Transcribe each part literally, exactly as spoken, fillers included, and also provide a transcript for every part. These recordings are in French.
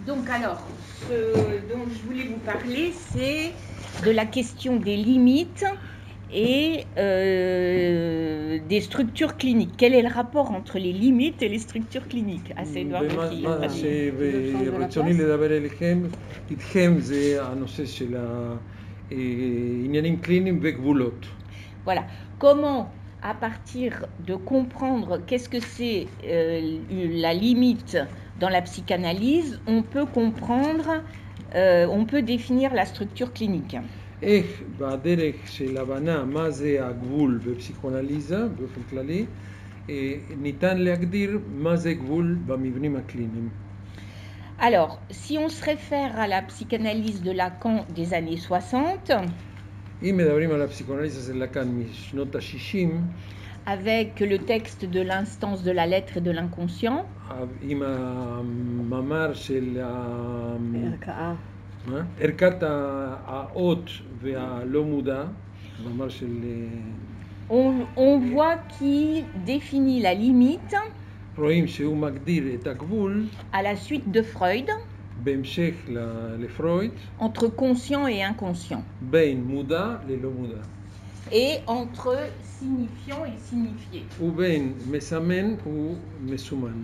Donc alors, ce dont je voulais vous parler, c'est de la question des limites et euh, des structures cliniques. Quel est le rapport entre les limites et les structures cliniques? assez Edouard Bocchi. רצוני לדבר אליכם, איתכם זה הנושא של העניינים קליניים וגבולות. Voilà. Comment, à partir de comprendre qu'est-ce que c'est euh, la limite dans la psychanalyse, on peut comprendre, euh, on peut définir la structure clinique. איך בדרך של הבנה מה זה הגבול בפסיכואנליזה באופן כללי, ניתן להגדיר מה זה גבול במבנים הקליניים. Alors, si on se réfère à la psychanalyse de Lacan des années soixante, אם מדברים על הפסיכואנליזה של לקאן משנות ה-שישים, avec le texte de l'instance de la lettre et de l'inconscient, עם המאמר של ערכאה. ערכת האות והלא מודע, מאמר של... on, on voit qu'il définit la limite רואים שהוא מגדיר את הגבול à la suite de Freud בהמשך לפרויד entre conscient et inconscient בין מודע ללא מודע et entre signifiant et signifié ובין מסמן ומסומן.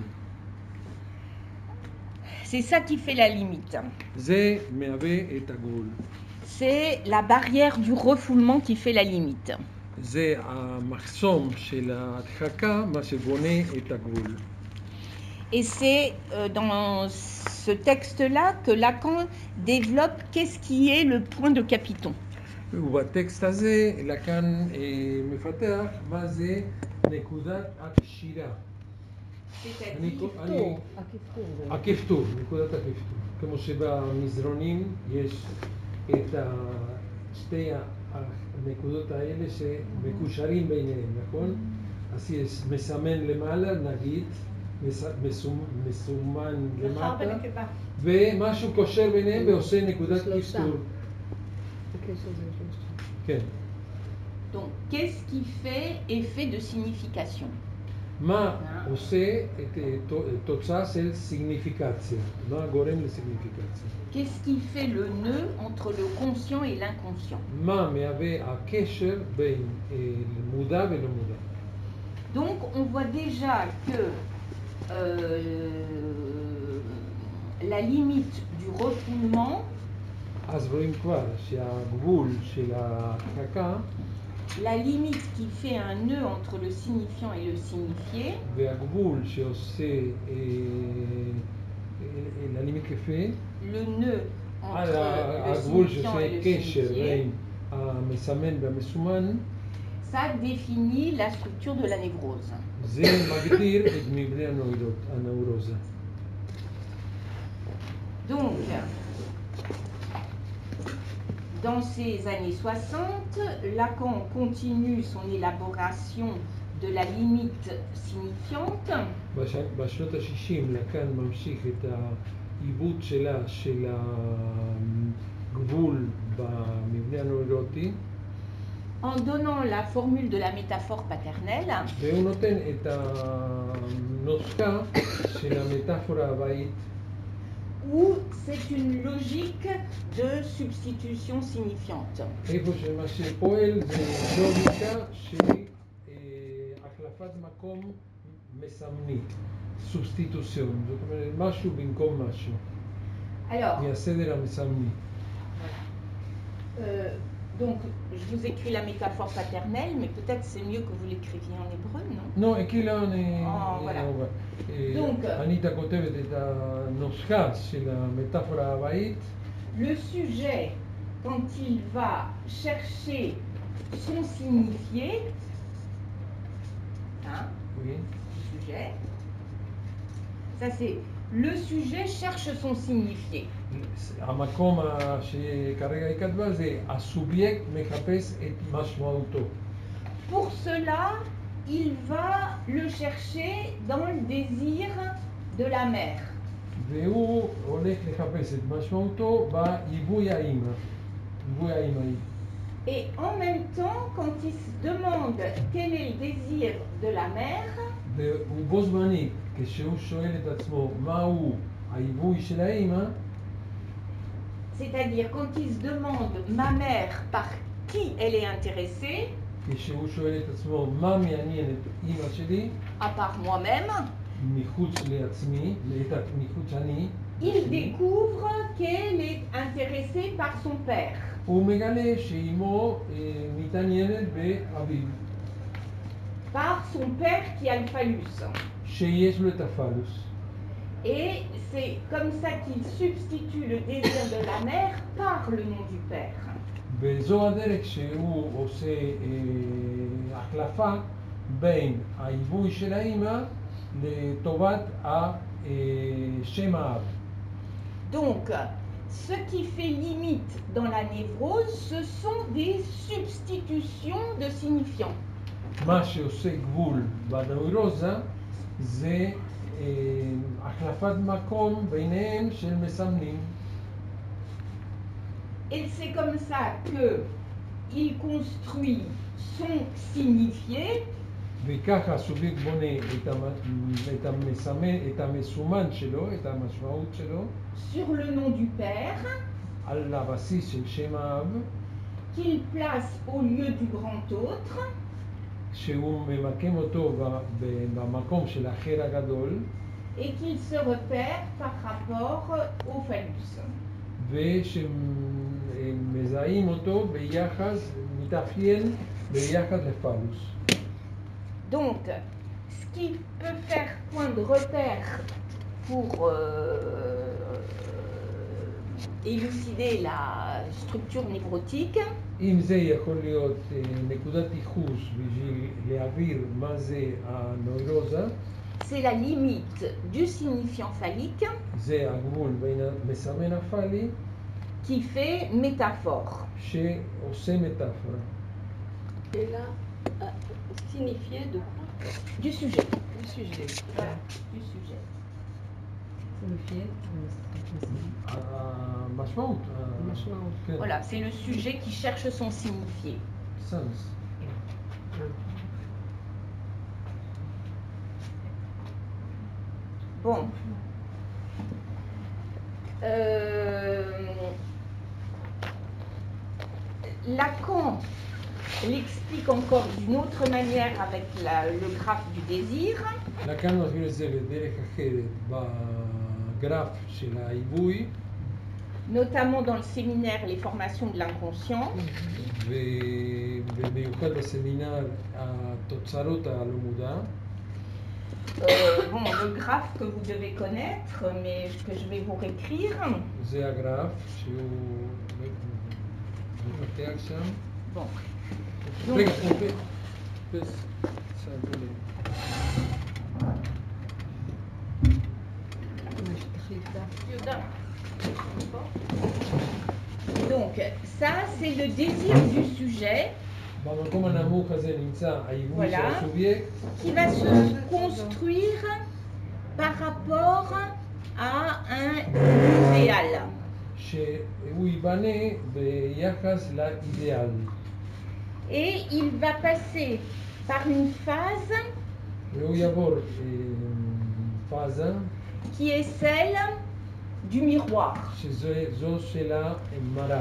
C'est ça qui fait la limite. זה מהווה את הגבול. C'est la barrière du refoulement qui fait la limite. זה המחסום של ההדחקה, מה שבונה את הגבול. Et c'est euh, dans ce texte-là que Lacan développe qu'est-ce qui est le point de Capiton. ובטקסט הזה לקאן מפתח מה זה נקודת הקשירה. הכפתור, נקודת הכפתור. כמו שבמזרונים יש את שתי הנקודות האלה שמקושרים ביניהם, נכון? אז יש מסמן למעלה, נגיד, מסומן למטה, ומשהו קושר ביניהם ועושה נקודת כפתור. כן. Donc, qu'est-ce qui fait effet de signification? מה עושה את תוצאה של סיגניפיקציה? מה גורם לסיגניפיקציה? Qu'est-ce qui fait le nœud entre le conscient et l'inconscient? מה מהווה הקשר בין מודע ולא מודע? Donc, on voit déjà que euh, la limite du refoulement, אז רואים כבר שהגבול של ההדחקה, la limite qui fait un nœud entre le signifiant et le signifié, והגבול שעושה, la limite qui fait, le nœud entre le signifiant et le signifié, המסמן והמסומן, ça définit la structure de la névrose. זה מגדיר את מבנה הנוירוזה. Donc, dans ces années soixante, Lacan continue son élaboration de la limite signifiante. בשנות ה-שישים לקאן ממשיך את העיבוד שלה של הגבול במבנה הנוירוטי. En donnant la formule de la métaphore paternelle. והוא נותן את הנוסחה של המטאפורה הבאית. Où c'est une logique de substitution signifiante. איפה שמה שפועל זה לוגיקה של החלפת מקום מסמני, סובסטיטוציון, זאת אומרת משהו במקום משהו. Alors, מהסדר המסמני. Euh, donc, je vous écris la métaphore paternelle, mais peut-être c'est mieux que vous l'écriviez en hébreu, non? Non, écris-la en hébreu. Oh, voilà. Donc, Anita כותבת את הנוסחה של המטאפורה הבאית. Le sujet, quand il va chercher son signifié, hein, oui. Le sujet, ça c'est, le sujet cherche son signifié. המקום שכרגע היא כתבה זה הסובייקט מחפש את משמעותו. Pour cela, il va le chercher dans le désir de la mère. והוא הולך לחפש את משמעותו בעיבוי האמא, עיבוי האמאי. Et en même temps, quand il se demande quel est le désir de la mère, ובו זמנית, כשהוא שואל את עצמו מהו העיווי של האימא, c'est-à-dire quand il se demande ma mère par qui elle est intéressée, כשהוא שואל את עצמו מה מעניין את אימא שלי, à part moi-même, מחוץ לעצמי, מחוץ אני, il découvre qu'elle est intéressée par son père. הוא מגלה שאימו מתעניינת באביו. Par son père qui a le phallus. שיש לו את הפלוס. Et c'est comme ça qu'il substitue le désir de la mère par le nom du père. וזו הדרך שהוא עושה אה, החלפה בין העיווי של האימא לטובת ה, אה, שם האב. Donc, ce qui fait limite dans la névrose, ce sont des substitutions de signifiants. מה שעושה גבול בנוירוזה זה אה, החלפת מקום ביניהם של מסמנים. Et c'est comme ça qu'il construit son signifié. וככה הסובייקט בונה את, המ, את, המסמן, את המסומן שלו, את המשמעות שלו, sur le nom du père, על הבסיס של שם האב, qu'il place au lieu du grand autre, שהוא ממקם אותו במקום של האחר הגדול, et qu'il se repère par rapport au phallus. ושמזהים אותו ביחס, מתאפיין ביחס לפלוס. Donc, ce qui peut faire point de repère pour euh, élucider la structure névrotique, אם זה יכול להיות נקודת ייחוס בשביל להעביר מה זה הנוירוזה, c'est la limite du signifiant phallique זה הגבול בין המסמן הפאלי qui fait métaphore. שעושה מטאפורה. Et là, euh, signifié de quoi? Du sujet. Du sujet. Voilà, du sujet. Signifié. המשמעות. המשמעות. כן. Voilà, c'est le sujet qui cherche son signifié. סנס. Bon. Euh, Lacan l'explique encore d'une autre manière avec la, le graphe du désir. לקאן מסביר את זה בדרך אחרת בגרף של העיווי, notamment dans le séminaire Les formations de l'inconscient. ובמיוחד בסמינר התוצרות הלא מודע. Euh, bon, le graphe que vous devez connaître, mais que je vais vous réécrire. זה הגרף שהוא מפתח שם. Bon. רגע, Donc, פס, סעדו לי. donc, ça, c'est le désir du sujet. במקום הנמוך הזה נמצא העיווי של הסובייקט, qui va se construire par rapport à un idéal. שהוא ייבנה ביחס לאידיאל. Et il va passer par une phase והוא יעבור פאזה qui est celle du miroir. שזו של המראה.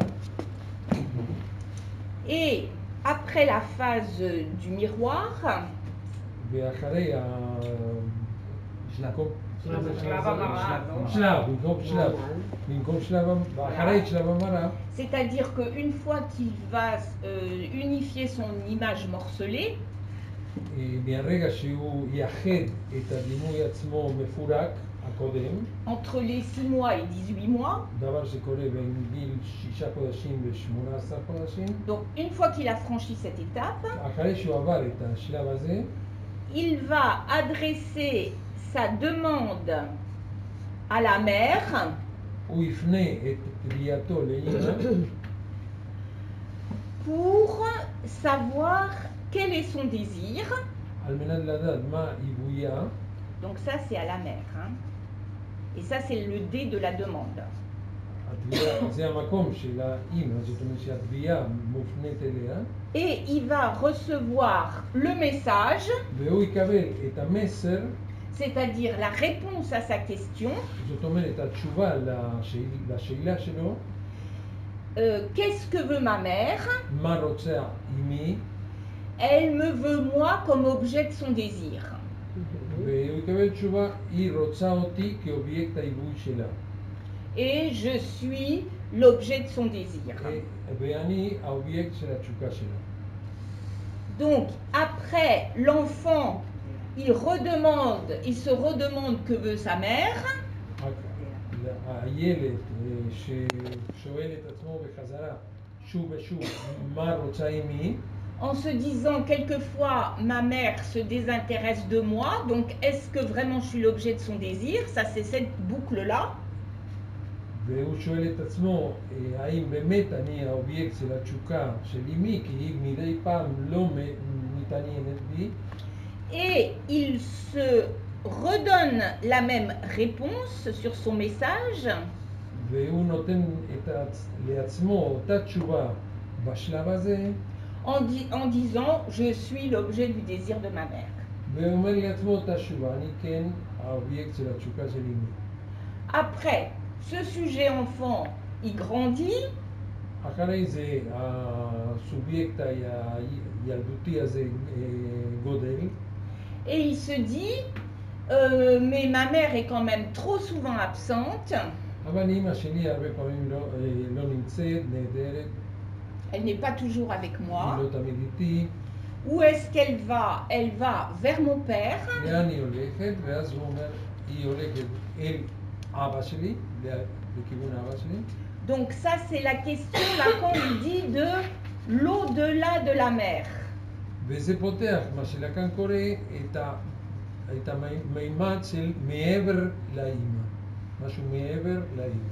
Et après la phase du miroir, ואחרי ה... שלב. שלב המראה. שלב, במקום שלב. במקום שלב, אחרי שלב המראה. c'est-à-dire qu'une fois qu'il va euh, unifier son image morcelée, מהרגע שהוא יאחד את הדימוי עצמו מפורק, הקודם, entre les six mois et dix-huit mois, דבר שקורה בין גיל שישה חודשים ושמונה עשרה חודשים, donc une fois qu'il a franchi cette étape, אחרי שהוא עבר את השלב הזה, il va adresser sa demande à la mère הוא יפנה את פנייתו לאמא pour savoir quel est son désir. על מנת לדעת מה עיוויה. Donc ça c'est à la mère, hein. Et ça c'est le D de la demande. התביעה, זה המקום של האמא, זאת אומרת שהתביעה מופנית אליה. Et il va recevoir le message, והוא יקבל את המסר, c'est-à-dire la réponse à sa question, זאת אומרת, התשובה לשאל- לשאלה שלו, euh, qu'est-ce que veut ma mère? מה רוצה אמי, Elle me veut moi comme objet de son désir. והוא יקבל תשובה, היא רוצה אותי כאובייקט העיבוי שלה. Et je suis l'objet de son désir. ואני האובייקט של התשוקה שלה. Donc, après, l'enfant, il redemande, il se redemande que veut sa mère. הילד ששואל את עצמו בחזרה שוב ושוב מה רוצה אמי, En se disant quelquefois, ma mère se désintéresse de moi, donc est-ce que vraiment je suis l'objet de son désir? Ça, c'est cette boucle-là. והוא שואל את עצמו האם באמת אני האובייקט של התשוקה של אמי, כי היא מדי פעם לא מתעניינת בי. Et il se redonne la même réponse sur son message. והוא נותן את העצ... לעצמו אותה תשובה בשלב הזה. En, di- en disant, je suis l'objet du désir de ma mère. והוא אומר לעצמו אותה תשובה, אני כן האובייקט של התשוקה של אמי. Après, ce sujet enfant, il grandit. אחרי זה הסובייקט הילדותי הזה גודל. Et il se dit, euh, mais ma mère est quand même trop souvent absente. אבל אמא שלי הרבה פעמים לא, לא נמצאת, נהדרת. Elle n'est pas toujours avec moi. היא לא תמיד איתי. Où est-ce qu'elle va? Elle va vers mon père. לאן היא הולכת? ואז הוא אומר, היא הולכת אל אבא שלי, לכיוון אבא שלי. Donc ça, c'est la question, Lacan il dit, de l'au-delà de la mère. וזה פותח, מה שלקן קורא, את, ה, את המימד של מעבר לאמא. משהו מעבר לאמא.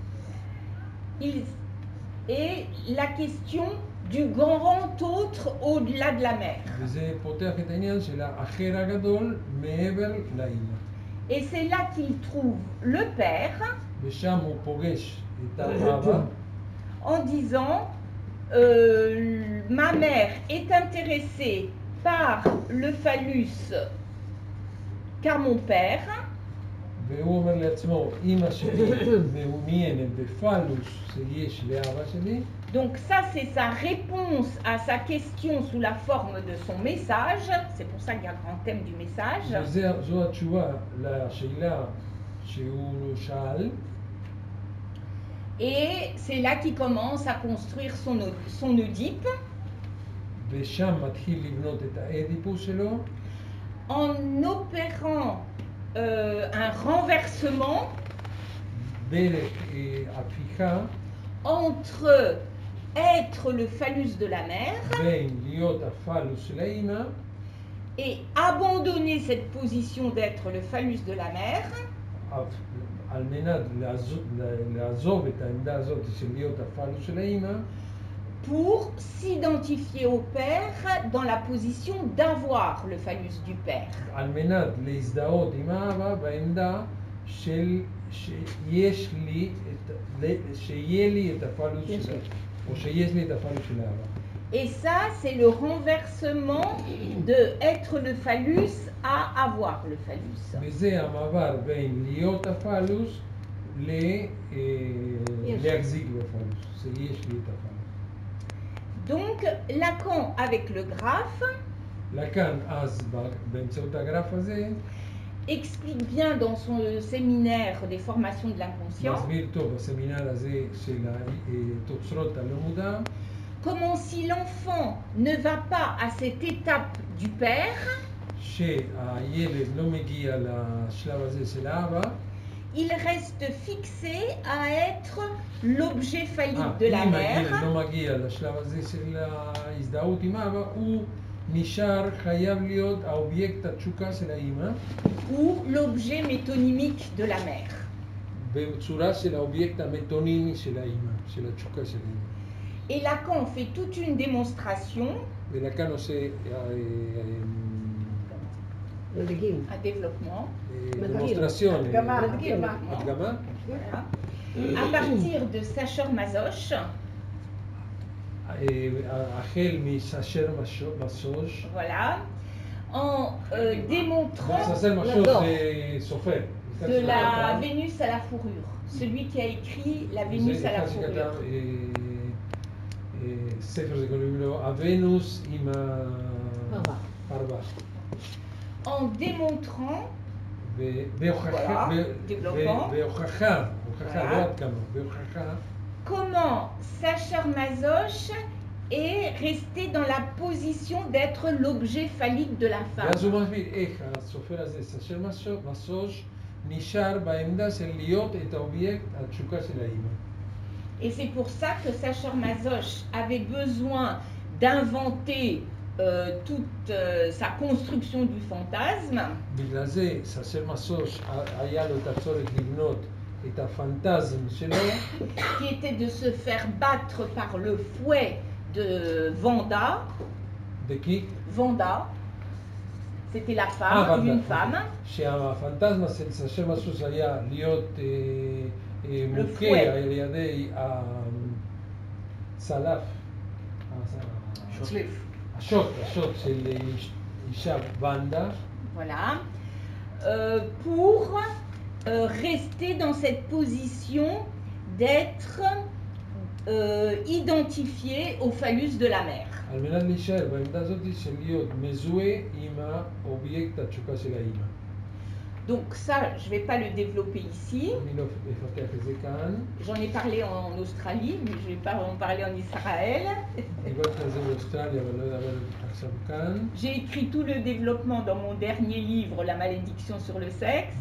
Il, et la question du grand autre au-delà de la mère. וזה פותח את העניין של האחר הגדול מעבר לאמא. Et c'est là qu'il trouve le père ושם הוא פוגש את האבא. en disant euh, ma mère est intéressée par le phallus car mon père. והוא אומר לעצמו, אמא שלי מעוניינת בפלוס שיש לאבא שלי. Donc ça, c'est sa réponse à sa question sous la forme de son message. C'est pour ça qu'il y a un grand thème du message. וזו התשובה לשאלה שהוא שאל. Et c'est là qu'il commence à construire son, son Oedipe. ושם מתחיל לבנות את האדיפוס שלו. En opérant euh, un renversement דרך הפיכה entre être le phallus de la mère בין להיות הפלוס של האמא et abandonner cette position d'être le phallus de la mère על מנת לעזוב את העמדה הזאת של להיות הפלוס של האמא pour s'identifier au père dans la position d'avoir le phallus du père. על מנת להזדהות עם האבא בעמדה של שיש לי את שיהיה לי את הפלוס של או שיש לי את הפלוס של האבא. Et ça, c'est le renversement de être le phallus à avoir le phallus. וזה המעבר בין להיות הפלוס להחזיק בפלוס, שיש לי את הפלוס. Donc, Lacan, avec le graphe, לקאן אז באמצעות הגרף הזה explique bien dans son séminaire des formations de l'inconscient מסביר טוב בסמינר הזה של תוצרות הלא מודע comment si l'enfant ne va pas à cette étape du père, שהילד לא מגיע לשלב הזה של האבא, il reste fixé à être l'objet phallique de אם la הילד mère לא מגיע לשלב הזה של ההזדהות עם האבא, הוא נשאר חייב להיות האובייקט התשוקה של האמא, ou l'objet métonymique de la mère. בצורה של האובייקט המטונימי של האמא, של התשוקה של האמא. Et Lacan fait toute une démonstration, ולקאן עושה מדגים. un développement, דמונסטרציון, הדגמה. הדגמה. הדגמה, Voilà. À partir de Sacher-Masoch, החל מסשר מסוש, voilà, en euh, démontrant Ça, c'est ma chose, c'est Sophère. de la Vénus à la fourrure. Celui qui a écrit la Vénus à la fourrure. ספר שקוראים לו הוונוס עם הפרווה. En démontrant, והוכחה, והוכחה, הוכחה, לא עד כמה, והוכחה. Comment Sacher Masoch est resté dans la position d'être l'objet phallique de la femme. ואז הוא מסביר איך הסופר הזה, סאשר מסוש, נשאר בעמדה של להיות את האובייקט, התשוקה של האמא. Et c'est pour ça que Sacher Masoch avait besoin d'inventer euh, toute euh, sa construction du fantasme. בגלל זה, סאשר מסוש היה לו את הצורך לבנות את הפנטזם שלו. Qui était de se faire battre par le fouet de Vanda. De qui? Vanda. C'était la femme, ah, une femme. שהפנטזמה של סאשר מסוש היה להיות מוכה על ידי הצלף, השוט, השוט של אישה ונדה. Voilà. Euh, pour euh, rester dans cette position d'être euh, identifié au phallus de la mère. על מנת להישאר בעמדה הזאת של להיות מזוהה עם האובייקט התשוקה של האמא. Donc ça, je ne vais pas le développer ici. J'en ai parlé en Australie, mais je ne vais pas en parler en Israël. J'ai écrit tout le développement dans mon dernier livre, La malédiction sur le sexe.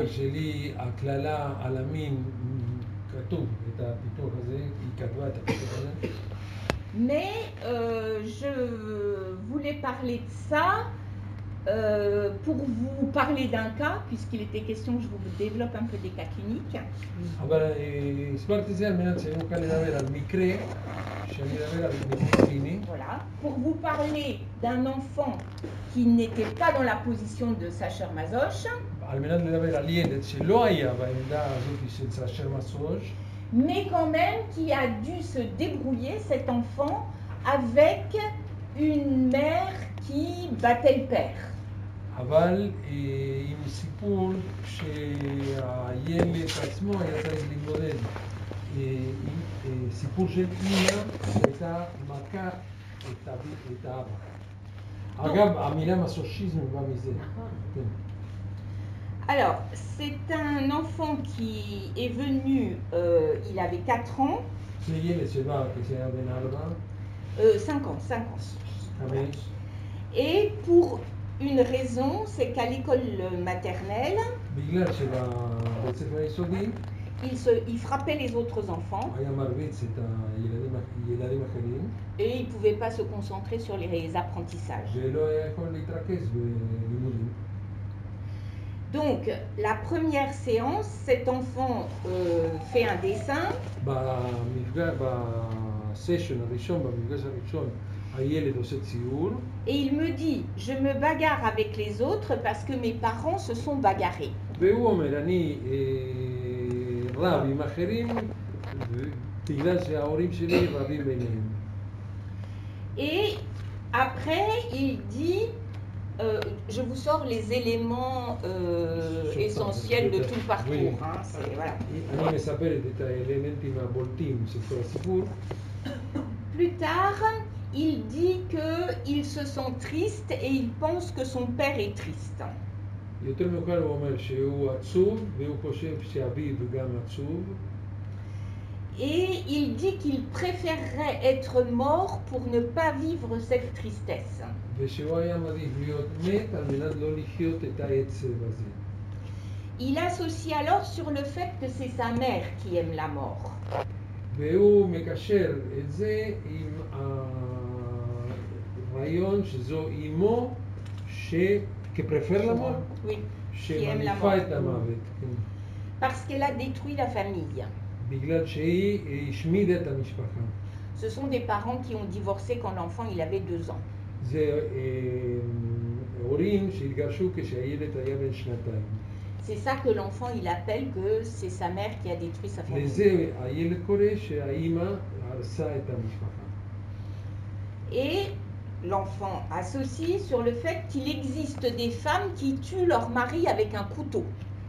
Mais euh, je voulais parler de ça Euh, pour vous parler d'un cas, puisqu'il était question que je vous développe un peu des cas cliniques. Voilà, pour vous parler d'un enfant qui n'était pas dans la position de Sacher Masoch, mais quand même qui a dû se débrouiller, cet enfant, avec une mère qui battait le père. אבל עם סיפור שהילד עצמו היה צריך להתמודד. סיפור של אימא שהייתה מכה את האבא. אגב, המילה מסושיזם בא מזה. Alors, c'est un enfant qui est venu, euh, il avait quatre ans. זה ילד שבא כשהיה בן ארבע. cinq ans, cinq ans. Et pour une raison, c'est qu'à l'école maternelle, il, se, il frappait les autres enfants et il ne pouvait pas se concentrer sur les apprentissages. Donc, la première séance, cet enfant euh, fait un dessin. Et il me dit, je me bagarre avec les autres parce que mes parents se sont bagarrés. Et après, il dit, euh, je vous sors les éléments euh, essentiels de tout le parcours. Hein, c'est, voilà. Plus tard, il dit qu'il se sent triste et il pense que son père est triste. Et il dit qu'il préférerait être mort pour ne pas vivre cette tristesse. Il associe alors sur le fait que c'est sa mère qui aime la mort. והוא מקשר את זה עם הרעיון שזו אימו שכפרפר למות, שמניפה את המוות. Parce qu'elle a détruit la famille. בגלל שהיא השמידה את המשפחה. Ce sont des parents qui ont divorcé quand l'enfant il avait deux ans. זה הורים שהתגרשו כשהילד היה בן שנתיים. C'est ça que l'enfant il appelle que c'est sa mère qui a détruit sa famille. Et l'enfant associe sur le fait qu'il existe des femmes qui tuent leur mari avec un couteau.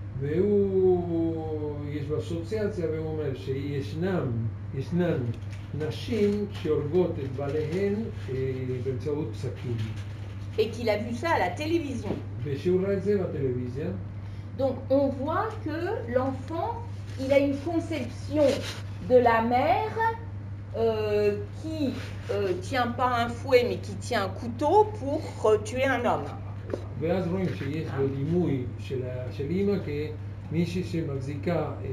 והוא, יש לו אסוציאציה והוא אומר שישנם, ישנן נשים שהורגות את בעליהן אה, באמצעות סכין. Et qu'il a vu ça à la télévision. ושהוא ראה את זה בטלוויזיה. Donc on voit que l'enfant, il a une conception de la mère euh, qui euh, tient pas un fouet mais qui tient un couteau pour euh, tuer un homme. ואז רואים שיש לו דימוי של, של אימא כמישהי שמחזיקה אה,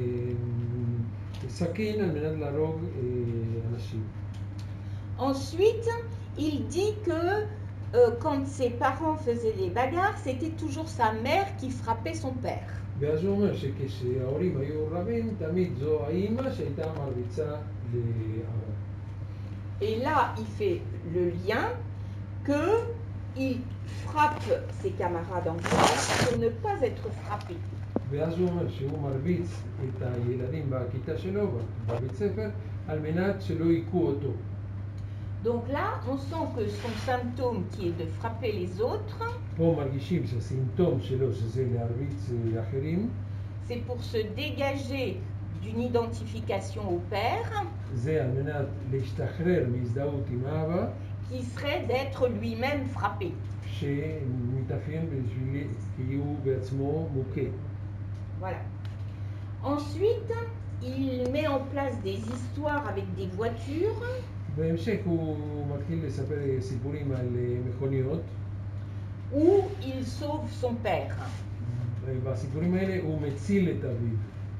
סכין על מנת להרוג אה, אנשים. Ensuite, il dit que euh, quand ses parents faisaient des bagarres, c'était toujours sa mère qui frappait son père. ואז הוא אומר שכשההורים היו רבים, תמיד זו האימא שהייתה מרביצה לאבא. Et là, il fait le lien que il frappe ses camarades en classe pour ne pas être frappé. ואז הוא אומר שהוא מרביץ את הילדים בכיתה שלו, בבית ספר, על מנת שלא יכו אותו. Donc là, on sent que son symptôme qui est de frapper les autres, פה מרגישים שהסימפטום שלו שזה להרביץ אחרים. c'est pour se dégager d'une identification au père, זה על מנת להשתחרר מהזדהות עם האבא, qui serait d'être lui-même frappé. שמתאפיין בשביל כי הוא בעצמו מוכה. Voilà. Ensuite, il met en place des histoires avec des voitures. בהמשך הוא מתחיל לספר סיפורים על מכוניות. Où il sauve son père. בסיפורים האלה הוא מציל את אביו.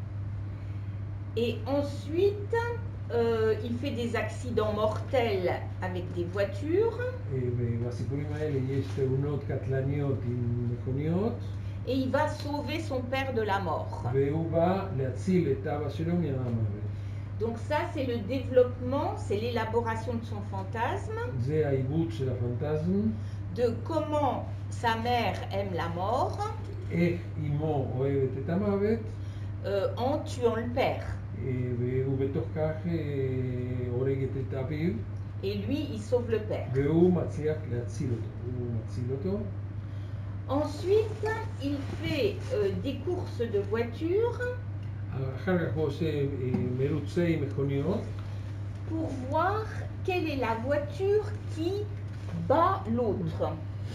Et ensuite, euh, il fait des accidents mortels avec des voitures. ובסיפורים האלה יש תאונות קטלניות עם מכוניות. Et il va sauver son père de la mort. והוא בא להציל את אבא שלו מהמוות. Donc ça, c'est le développement, c'est l'élaboration de son fantasme. זה העיבוד של הפנטזם. De comment sa mère aime la mort. איך אמו אוהבת את המוות. Euh, en tuant le père. והוא בתוך כך הורגת את אביו. Et lui, il sauve le père. והוא מצליח להציל אותו. הוא מציל אותו. Ensuite, il fait euh, des courses de voitures. אחר כך הוא עושה מרוצי מכוניות. Pour voir quelle est la voiture qui bat l'autre.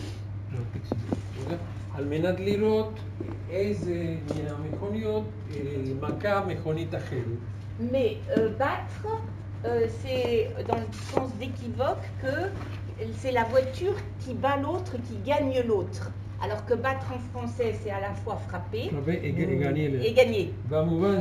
על מנת לראות איזה מהמכוניות מכה מכונית אחרת. Mais euh, battre, euh, c'est dans le sens d'équivoque que c'est la voiture qui bat l'autre, qui gagne l'autre. Alors que battre en français, c'est à la fois frapper et gagner. במובן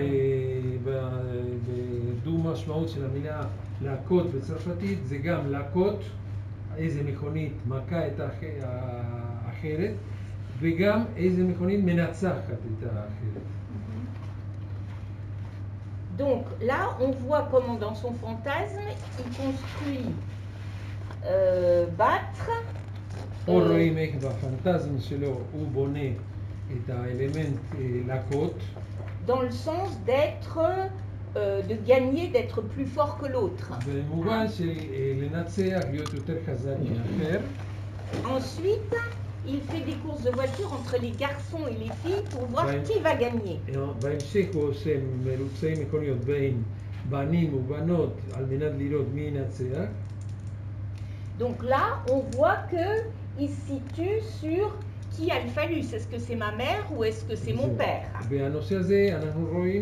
שבדו משמעות של המילה להכות בצרפתית, זה גם להכות איזה מכונית מכה את האחרת, וגם איזה מכונית מנצחת את האחרת. Donc là, on voit comment dans son fantasme, il construit euh, battre. פה רואים איך בפנטזם שלו הוא בונה את האלמנט להכות. Dans le sens d'être, euh, de gagner, d'être plus fort que l'autre. במובן של לנצח, להיות יותר חזק מאחר. Ensuite, il fait des courses de voiture entre les garçons et les filles pour voir qui va gagner. בהמשך הוא עושה מרוצי מכוניות בין בנים ובנות על מנת לראות מי ינצח. Donc là, on voit que il se situe sur qui a le phallus. Est-ce que c'est ma mère ou est-ce que c'est mon père? בנושא הזה אנחנו רואים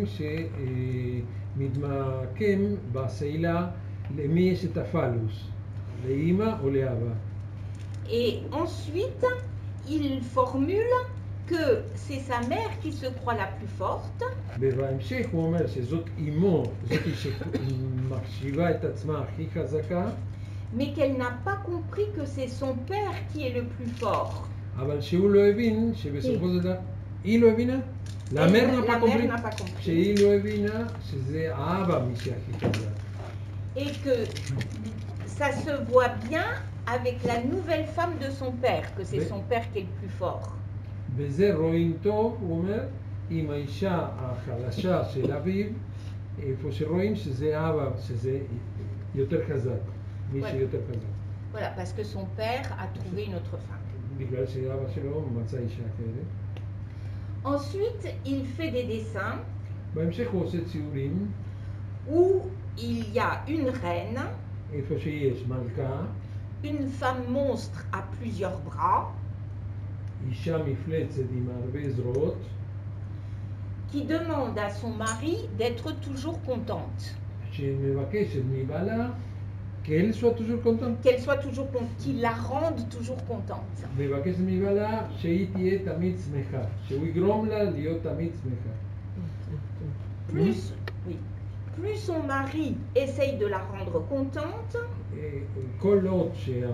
שמתמקם בשאלה למי יש את הפלוס, לאמא או לאבא. Et ensuite, il formule que c'est sa mère qui se croit la plus forte. בהמשך הוא אומר שזאת אמו, זאת שמחשיבה את עצמה הכי חזקה. Mais qu'elle n'a pas compris que c'est son père qui est le plus fort. אבל שהוא לא הבין שבסופו של דבר, היא לא הבינה? la mère n'a pas compris. שהיא לא הבינה שזה האבא מי שהכי חזק. Et que ça se voit bien avec la nouvelle femme de son père, que c'est son père qui est le plus fort. בזה רואים טוב, הוא אומר, עם האישה החלשה של אביו, איפה שרואים שזה אבא, שזה יותר חזק. Voilà. Voilà, parce que son père a trouvé une autre femme. בגלל שאבא שלו מצא אישה אחרת. Ensuite, il fait des dessins בהמשך הוא עושה ציורים, où il y a une reine, איפה שיש מלכה, une femme monstre à plusieurs bras, אישה מפלצת עם הרבה זרועות, qui demande à son mari d'être toujours contente, שמבקשת מבעלה qu'elle soit toujours contente. qu'elle soit toujours contente, qu'il la rende toujours contente. מבקשת מבעלה שהיא תהיה תמיד שמחה, שהוא יגרום לה להיות תמיד שמחה. Plus, oui, plus son mari essaye de la rendre contente, כל עוד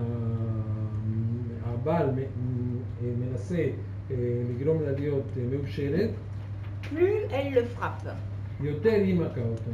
שהבעל מנסה לגרום לה להיות מאושרת, plus elle le frappe. יותר היא מכה אותו.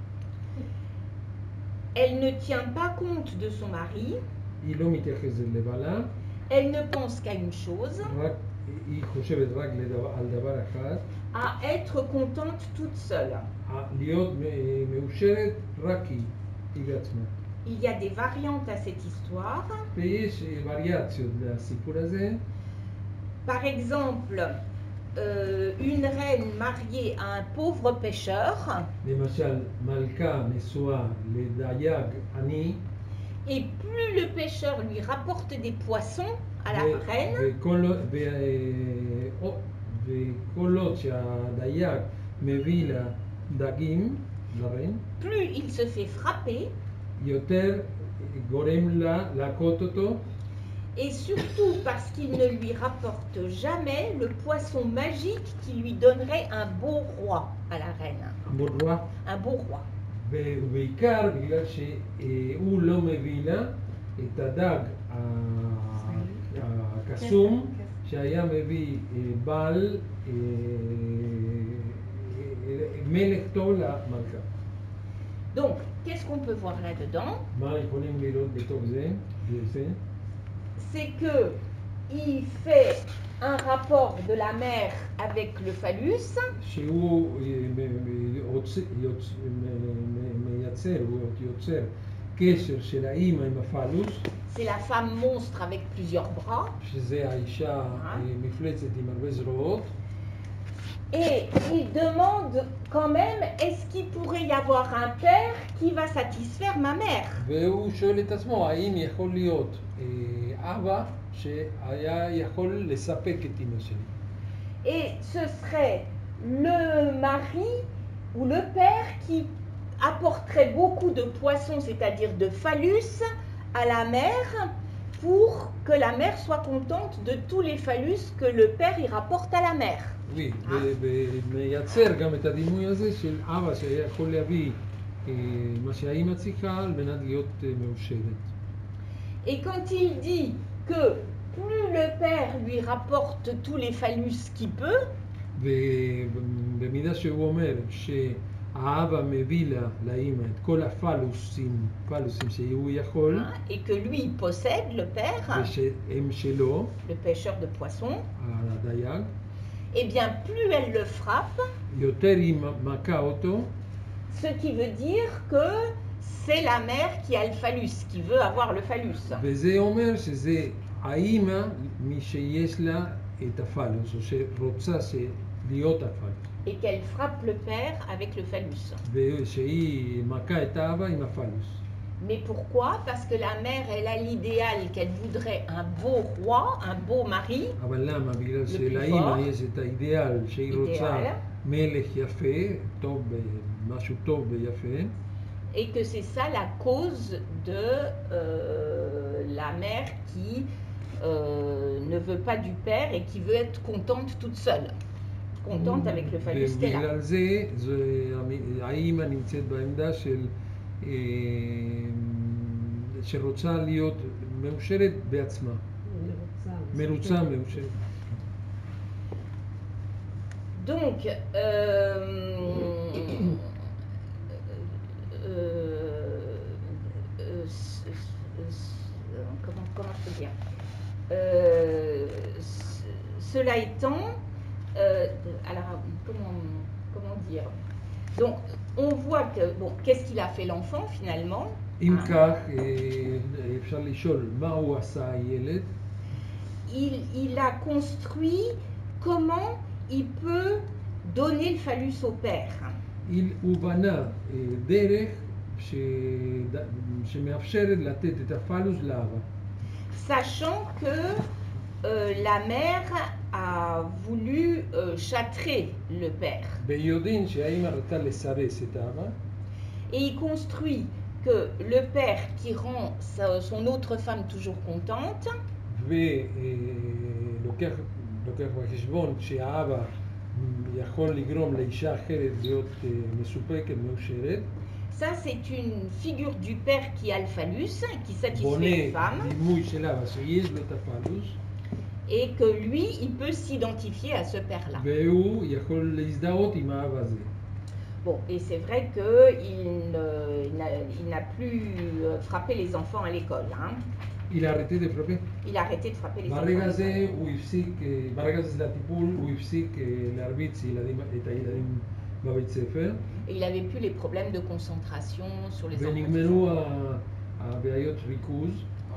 Elle ne tient pas compte de son mari, היא לא מתייחסת לבעלה, elle ne pense qu'à une chose, רק, היא חושבת רק לדבר, על דבר אחד, à être contente toute seule. להיות מאושרת רק היא, היא בעצמה. Il y a des variantes à cette histoire. ויש וריאציות לסיפור הזה. Par exemple, euh, une reine mariée à un pauvre pêcheur, למשל, מלכה נשואה לדייג עני, et plus le pêcheur lui rapporte des poissons à la ו- reine, וכל, ו- או- וכל עוד שהדייג מביא לה דגים, לרן, plus il se fait frapper, יותר גורם לה להכות אותו, et surtout parce qu'il ne lui rapporte jamais le poisson magique qui lui donnerait un beau roi à la reine. המורוע, Un beau roi. ובעיקר בגלל שהוא לא מביא לה את הדג ה- הקסום שהיה מביא אה, בעל אה, אה, מלך טוב למלכה. Donc, qu'est-ce qu'on peut voir là-dedans? מה יכולים לראות בתוך זה? זה? C'est que il fait un rapport de la mère avec le phallus, שהוא אה, מ- מ- יוצ- יוצ- מ- מ- מייצר, הוא יוצר קשר של האימא עם הפלוס, c'est la femme monstre avec plusieurs bras, שזה האישה אה, מפלצת עם הרבה זרועות, et il demande quand même, est-ce qu'il pourrait y avoir un père qui va satisfaire ma mère? והוא שואל את עצמו, האם יכול להיות אה, אבא שהיה יכול לספק את אמא שלי? Et ce serait le mari ou le père qui apporterait beaucoup de poissons, c'est-à-dire de phallus, à la mère pour que la mère soit contente de tous les phallus que le père y rapporte à la mère. oui, ומייצר גם את הדימוי הזה של אבא שהיה יכול להביא אה, מה שהאמא צריכה על מנת להיות אה, מאושרת. Et quand il dit que plus le père lui rapporte tous les phallus qu'il peut, ובמידה שהוא אומר שהאבא מביא לה, לאמא, את כל הפלוסים, פלוסים שהוא יכול, hein, et que lui possède le père, ושהם שלו, le pêcheur de poissons, הדייג, eh bien plus elle le frappe, יותר היא מכה אותו, ce qui veut dire que c'est la mère qui a le phallus, qui veut avoir le phallus. וזה אומר שזה האמא, מי שיש לה את הפלוס, או שרוצה להיות הפלוס. Et qu'elle frappe le père avec le phallus. ושהיא מכה את האבא עם הפלוס. Mais pourquoi? Parce que la mère, elle a l'idéal qu'elle voudrait un beau roi, un beau mari, אבל למה? בגלל Le שלאמא plus יש את האידיאל שהיא רוצה אידיאל. מלך יפה, טוב, ב- משהו טוב ויפה, et que c'est ça la cause de euh, la mère qui euh, ne veut pas du père et qui veut être contente toute seule. Contente avec le phallus qu'elle a. ובגלל זה, זה האמא נמצאת בעמדה של אה, שרוצה להיות מאושרת בעצמה, מרוצה מאושרת. Donc, euh, euh, euh, ce- ce- comment, comment je peux dire Euh, ce- Cela étant, euh, alors comment, comment dire Donc, on voit que, bon, qu'est-ce qu'il a fait l'enfant finalement? אם Ah. כך, אפשר לשאול, מה הוא עשה הילד? il, il a construit comment il peut donner le phallus au père. il- הוא בנה אה, דרך ש- שמאפשרת לתת את הפלוס לאבא. Sachant que euh, la mère a voulu euh, châtrer le père. ביודעין שהאימא רצתה לסרס את האבא, Et il construit que le père qui rend sa- son autre femme toujours contente, ולוקח לוקח בחשבון שהאבא יכול לגרום לאישה אחרת להיות אה, מסופקת, מאושרת, ça c'est une figure du père qui a le phallus, qui satisfait בונה les femmes, דימוי של אבא שיש לו את הפלוס, et que lui, il peut s'identifier à ce père-là. והוא יכול להזדהות עם האבא הזה. Bon, et c'est vrai qu'il ne- il n'a il n'a plus euh, frappé les enfants à l'école. Hein. Il a arrêté de frapper. Il a arrêté de frapper les enfants. ברגע à הזה l'école. הוא הפסיק, אה, ברגע הזה של הטיפול הוא הפסיק אה, להרביץ ילדים, את הילדים בבית ספר, Et il n'avait plus les problèmes de concentration sur les enfants. ונגמרו ה- הבעיות ריכוז.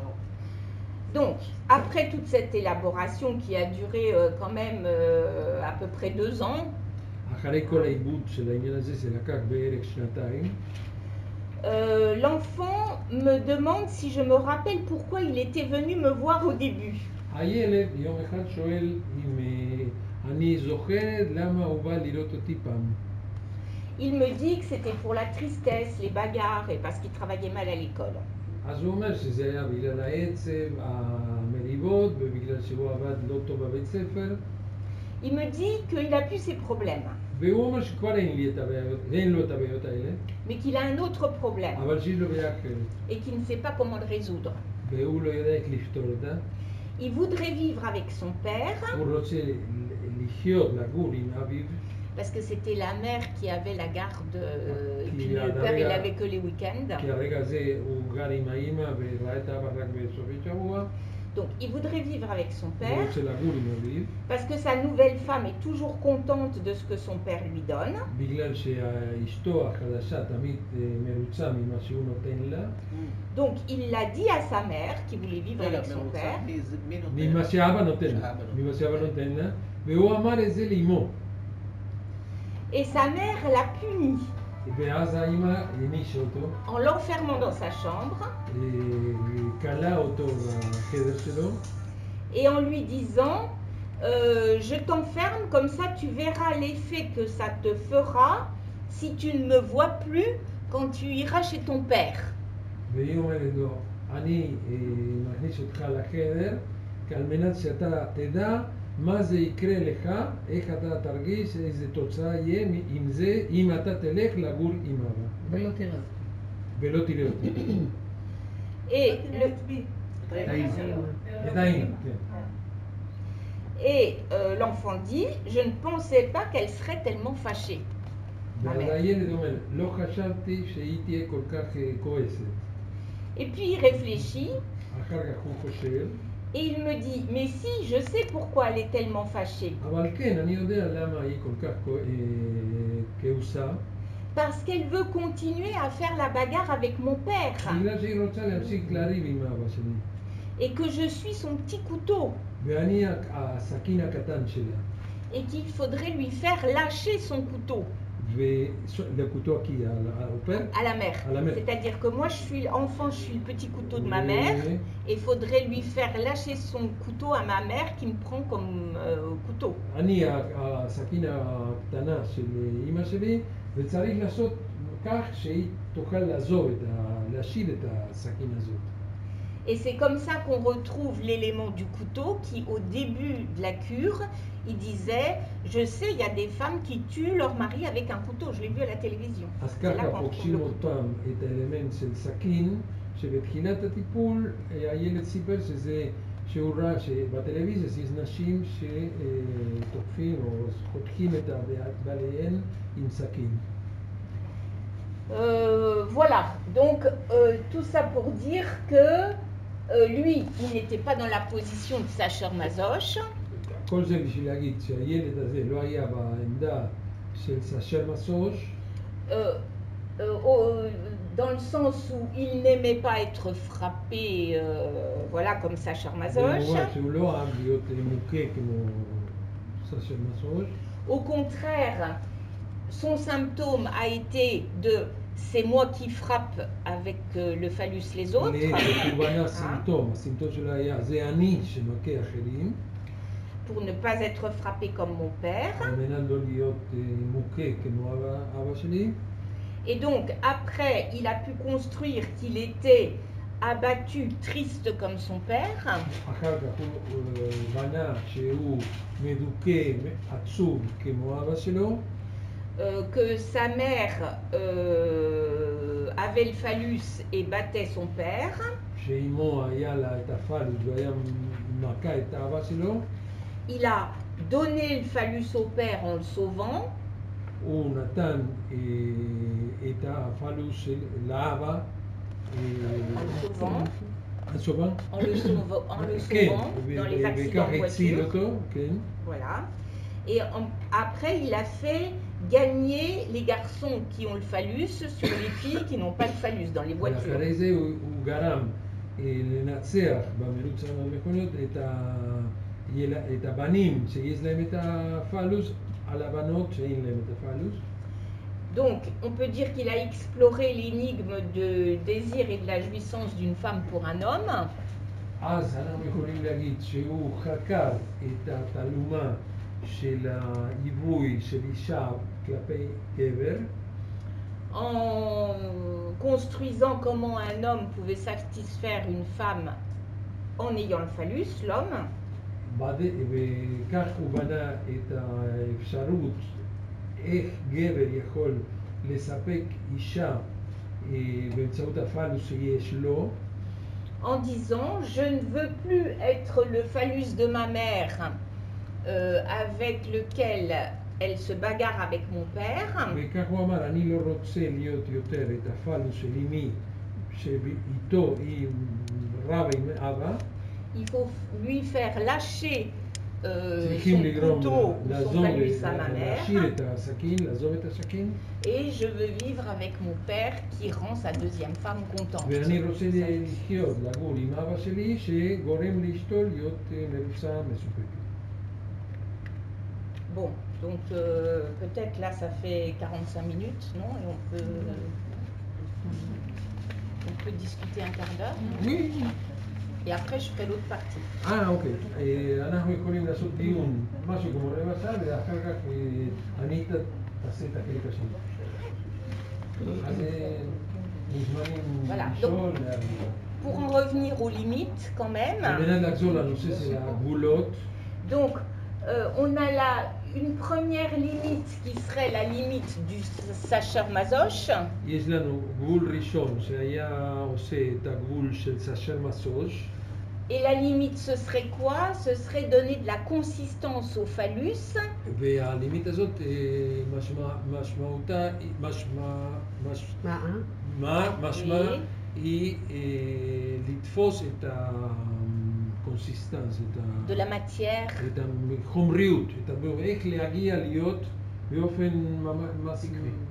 Donc, après toute cette élaboration qui a duré euh, quand même euh, à peu près deux ans, אחרי כל העיבוד של העניין הזה, זה לקח בערך שנתיים, euh, l'enfant me demande si je me rappelle pourquoi il était venu me voir au début. הילד יום אחד שואל אם אה, אני זוכרת למה הוא בא לראות אותי פעם. Il me dit que c'était pour la tristesse, les bagarres et parce qu'il travaillait mal à l'école. אז הוא אומר שזה היה בגלל העצב, המריבות, ובגלל שהוא עבד לא טוב בבית ספר, Il me dit qu'il a plus ses problèmes, והוא אומר שכבר אין לי את הבעיות, אין לו את הבעיות האלה, mais qu'il a un autre problème אבל שיש לו בעיה אחרת, et qu'il ne sait pas comment le résoudre. והוא לא יודע איך לפתור אותה. Il voudrait vivre avec son père, הוא רוצה לחיות, לגור עם אביו, parce que c'était la mère qui avait la garde, euh, et Qui puis a le père il d'ailleurs- avait que les week-ends. כי הרגע הזה הוא גר עם האמא וראה את האבא רק בסופי שבוע, Donc il voudrait vivre avec son הוא père, רוצה לגור עם אביו, parce que sa nouvelle femme est toujours contente de ce que son père lui donne. בגלל שאשתו החדשה תמיד אה, מרוצה ממה שהוא נותן לה, Donc il l'a dit à sa mère qui voulait vivre avec son père. ממה שאבא נותן לה, שאבא נותן. ממה שאבא נותן לה, והוא אמר את זה לאמו. Et sa mère l'a puni ואז האמא הענישה אותו, en l'enfermant dans sa chambre אה, כלא אותו בחדר שלו, et en lui disant euh, je t'enferme comme ça tu verras l'effet que ça te fera si tu ne me vois plus quand tu iras chez ton père. והיא אומרת לו, אני אה, מכניס אותך לחדר, על מנת שאתה תדע מה זה יקרה לך, איך אתה תרגיש, איזה תוצאה יהיה עם זה, אם אתה תלך לגור עם אבא, ולא תראה. ולא תראה אותי. Et, le- את האמא, כן. et euh, l'enfant dit je ne pensais pas qu'elle serait tellement fâchée. ואז הילד אומר, לא חשבתי שהיא תהיה כל כך אה, כועסת. Et puis il réfléchit אחר כך הוא חושב, et il me dit mais si je sais pourquoi elle est tellement fâchée. אבל כן, אני יודע למה היא כל כך כוע- אה, כעוסה, Parce qu'elle veut continuer à faire la bagarre avec mon père בגלל שהיא רוצה להמשיך לריב עם אבא שלי. et que je suis son petit couteau ואני ה- הסכין הקטן שלה. et qu'il faudrait lui faire lâcher son couteau ולקוטו qui à au père, à la mère. À la mère. C'est-à-dire que moi je suis l'enfant, je suis le petit couteau de ma Oui. mère et il faudrait lui faire lâcher son couteau à ma mère qui me prend comme euh, couteau. אני ה- הסכין הקטנה של אמא שלי, וצריך לעשות כך שהיא תוכל לעזוב את ה... להשאיר את הסכין הזאת. Et c'est comme ça qu'on retrouve l'élément du couteau qui, au début de la cure, il disait « Je sais, il y a des femmes qui tuent leur mari avec un couteau. Je l'ai vu à la télévision. » אז C'est là ככה qu'on retrouve פוגשים le couteau. אותם את האלמנט של סכין, שבתחילת הטיפול הילד סיפר שזה, שהוא ראה שבטלוויזיה יש נשים שתוקפים או חותכים את בעליהן עם סכין. Euh, voilà, donc euh, tout ça pour dire que euh, lui, il n'était pas dans la position de sa sœur Mazoche, כל זה בשביל להגיד שהילד הזה לא היה בעמדה של סשר מסוש, euh, euh, au- dans le sens où il n'aimait pas être frappé, euh, voilà, comme Sacher Masoch. במובן שהוא לא אהב להיות אה, מוכה כמו סאשר מסוש. Au contraire, son symptôme a été de c'est moi qui frappe avec euh, le phallus les autres. להפך, הוא בנה Hein, סימפטום, הסימפטום שלו היה זה אני שמכה אחרים, pour ne pas être frappé comme mon père. על מנת לא להיות אה, מוכה כמו אבא, אבא שלי. Et donc, après, il a pu construire qu'il était abattu, triste comme son père. אחר כך הוא אה, בנה שהוא מדוכא, עצוב כמו אבא שלו, Euh, que sa mère euh, avait le phallus et battait son père. שאימו היה לה את הפלוס והיה מכה את האבא שלו. Il a donné le phallus au père en le sauvant. הוא נתן אה, את הפלוס של לאבא, En le sauvant, הסובן, en le sauvant, en le כן, sauvant dans les accidents וכך de הציל voiture. אותו, כן. Voilà. Et en- après, il a fait gagner les garçons qui ont le phallus sur les filles qui n'ont pas le phallus dans les voitures. ואחרי זה הוא, הוא גרם אה, לנצח במרוץ המכוניות את, ה, יל, את הבנים שיש להם את הפלוס על הבנות שאין להם את הפלוס. Donc, on peut dire qu'il a exploré l'énigme de désir et de la jouissance d'une femme pour un homme. אז אנחנו יכולים להגיד שהוא חקר את התעלומה של העיווי של אישה כלפי גבר, En construisant comment un homme pouvait satisfaire une femme en ayant le phallus, l'homme. בד- וכך הוא בנה את האפשרות איך גבר יכול לספק אישה אה, באמצעות הפלוס שיש לו, En disant, je ne veux plus être le phallus de ma mère euh, avec lequel elle se bagarre avec mon père. וכך הוא אמר, אני לא רוצה להיות יותר את הפלוס של אמי שאיתו היא רבה עם אבא, Il faut lui faire lâcher euh, צריכים son לגרום couteau ou son לעזוב, phallus à ma mère. להשאיר את הסכין, לעזוב את הסכין, Et je veux vivre avec mon père qui rend sa deuxième femme contente. ואני רוצה לחיות, לגור עם אבא שלי שגורם לאשתו להיות אה, מרוצה, מסופקת. Bon, donc euh, peut-être là ça fait quarante-cinq minutes, non? Et on peut, on peut discuter un quart d'heure. Oui. Et après je ferai l'autre partie. אה, אוקיי. אה, אנחנו יכולים לעשות דיון, משהו כמו רבע שעה, ואחר כך אה, אני ת- תעשה את החלק השני. אז אה, מוזמנים Voilà. לשאול, Donc, להגיב. pour en revenir aux limites quand même, על מנת לחזור לנושא של הגבולות, donc euh, on a là une première limite qui serait la limite du Sacher Masoch. יש לנו גבול ראשון שהיה עושה את הגבול של סאשר מסוש, Et la limite, ce serait quoi? Ce serait donner de la consistance au phallus והלימית הזאת אה, משמע, משמעותה, משמע, מש, מה, אה? מה, משמע Oui. היא אה, לתפוס את הקונסיסטנס, את, de ה, la matière. את החומריות, את ה, איך להגיע להיות באופן ממש,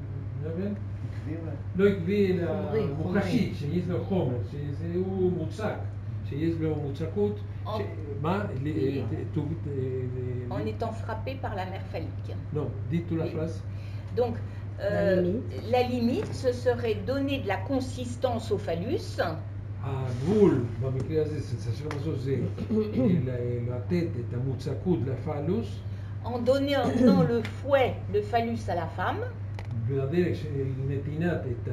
לא עקבי אלא חומרי, מוחשי, שיש לו חומר, שהוא מוצק, שיש לו מוצקות, En- ש- מה? ל- Oui. ת- ת- ת- En étant frappé par la mère phallique. Non, dites tout la Oui. phrase. Donc, La euh, limite. la limite, ce serait donner de la consistance au phallus הגבול במקרה הזה, סאשר מסוש, זה ל- לתת את המוצקות לפלוס, en donnant le fouet, le phallus à la femme, בדרך של נתינת את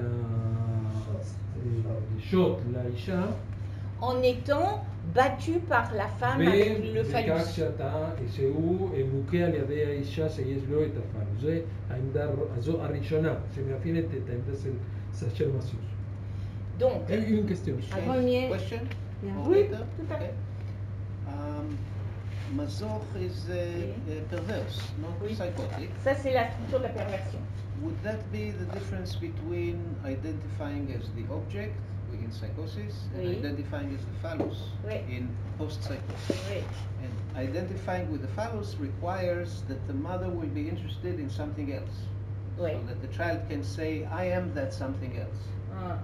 השוט לאישה, en étant battu par la femme avec le ובכך phallus. שאתה, שהוא מוכה על ידי האישה שיש לו את הפלוס. זו העמדה הזו הראשונה שמאפיינת את העמדה של סאשר מסוש. Donc, Une question. premier, Question? Yeah. Or Oui, later? tout à fait. Okay. Um, Mazoch is uh, uh, perverse, not Oui. psychotic. ça c'est la structure de la perversion. Would that be the difference between identifying as the object in psychosis and Oui. identifying as the phallus Oui. in post-psychosis? Oui. And identifying with the phallus requires that the mother will be interested in something else. Ouais. So that the child can say, I am that something else. Ah.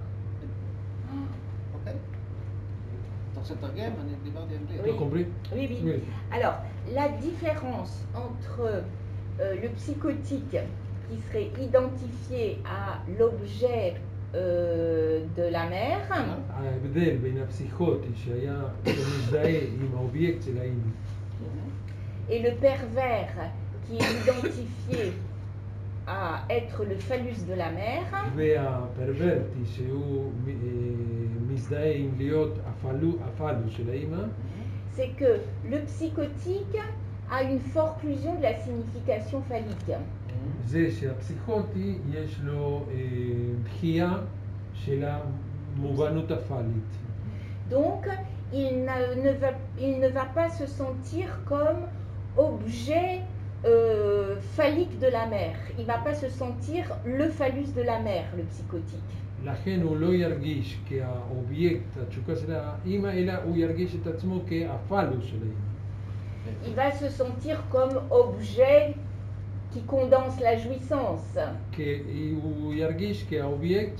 אוקיי? אתה רוצה לתרגם? אני דיברתי אנגלית. T'as compris? Oui, oui. Oui. Alors, la différence entre euh, le psychotique qui serait identifié à l'objet euh, de la mère ההבדל בין הפסיכוטי שהיה מזדהה עם האובייקט של האימא et le pervers qui est identifié à être le phallus de la mère, והפרוורטי שהוא אה, מזדהה עם להיות הפלו- הפלוס של האימא, c'est que le psychotique a une forclusion de la signification phallique. זה שהפסיכוטי יש לו אה, דחייה של המובנות הפלית. Donc, il, n'a- ne va, il ne va pas se sentir comme objet euh, phallique de la mère. Il ne va pas se sentir le phallus de la mère, le psychotique. לכן הוא לא ירגיש כאובייקט, התשוקה של האימא, אלא הוא ירגיש את עצמו כהפלוס של האימא. Il va se sentir comme objet qui condense la jouissance. כי הוא ירגיש כאובייקט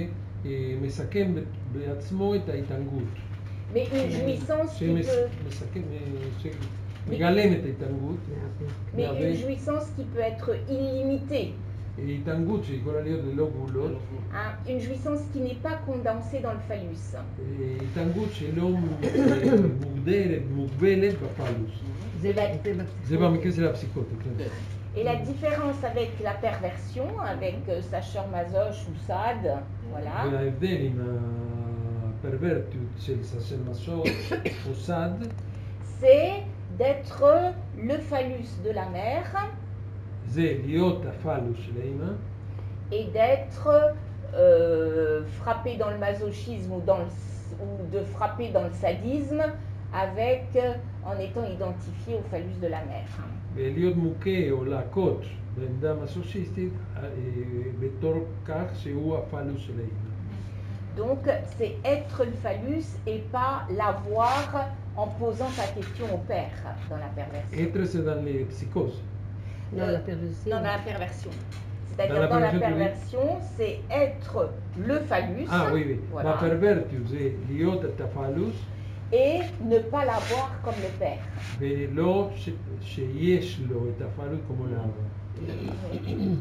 שמסכם בעצמו את ההתענגות. Mais une jouissance qui peut, שמסכם, שמגלם את ההתענגות. mais מהווה une jouissance qui peut être illimitée. התענגות שיכולה להיות ללא גבולות. Hein, une jouissance qui n'est pas condensée dans le phallus. התענגות שלא מוגדרת, מוגבלת בפלוס. Et la, זה במקרה של הפסיקוטי. כן. et la différence avec la perversion, avec euh, Sacher Masoch ou Sade, voilà, וההבדל עם הפרוורטיות של סאשר מסור או סד, c'est d'être le phallus de la mère זה להיות הפלוס של האמא, et d'être euh, frappé dans le masochisme ou, dans le, ou de frapper dans le sadisme avec, euh, en étant identifié au phallus de la mère. ולהיות מוכה או להכות בעמדה מסושיסטית אה, בתור כך שהוא הפלוס של האמא. Donc c'est être le phallus et pas l'avoir en posant sa question au père dans la perversion. être c'est dans les psychoses. Dans la perversion. Non, dans la perversion. C'est-à-dire Dans la dans la perversion, perversion, c'est être le phallus אה, oui, oui. voilà, בפרוורטיות זה להיות את הפלוס et ne pas l'avoir comme le père. ולא ש... שיש לו את הפלוס כמו לאבא.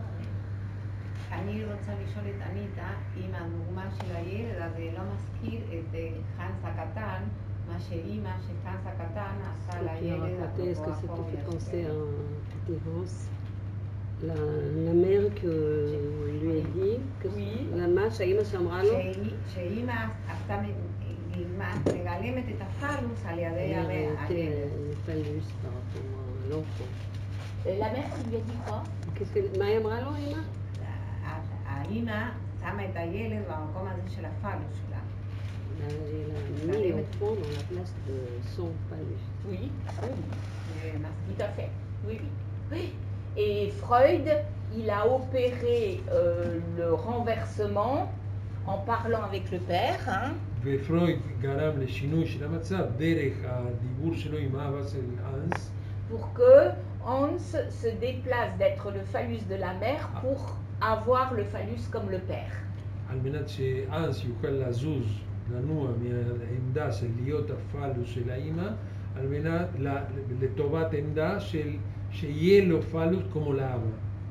אני רוצה לשאול את אניטה אם הדוגמה של הילד הזה לא מזכיר את אה, חנס הקטן, מה שאימא של חנס הקטן עשה Qui a לילד raconté, est-ce que ça te fait הפוביה penser שלו. à petite Rance, la, la mère que lui a dit que Oui. la מה שהאימא שאמרה לו, שהיא- שאימא עשתה מ- גילמה- מגלמת את הפלוס על ידי elle הרי- a été הילד. euh, phallus par rapport à l'enfant. Euh, La mère qui lui a dit quoi? Qu'est-ce que, מה היא אמרה לו, אימא? ה- האימא שמה את הילד במקום הזה של הפלוס שלה. Elle a mis l'enfant dans la place de son phallus. Oui, oui, זה מסכים. tout à fait. Oui, oui. Oui. Et Freud, il a opéré euh, le renversement en parlant avec le père. Hein. ופרויד גרם לשינוי של המצב דרך הדיבור שלו עם האבא של אנס, Pour que Hans se déplace d'être le phallus de la mère pour avoir le phallus comme le père. על מנת שאנס יוכל לזוז, לנוע מהעמדה של להיות הפלוס של האימא, על מנת לטובת עמדה של שיהיה לו פלוס כמו לאבא.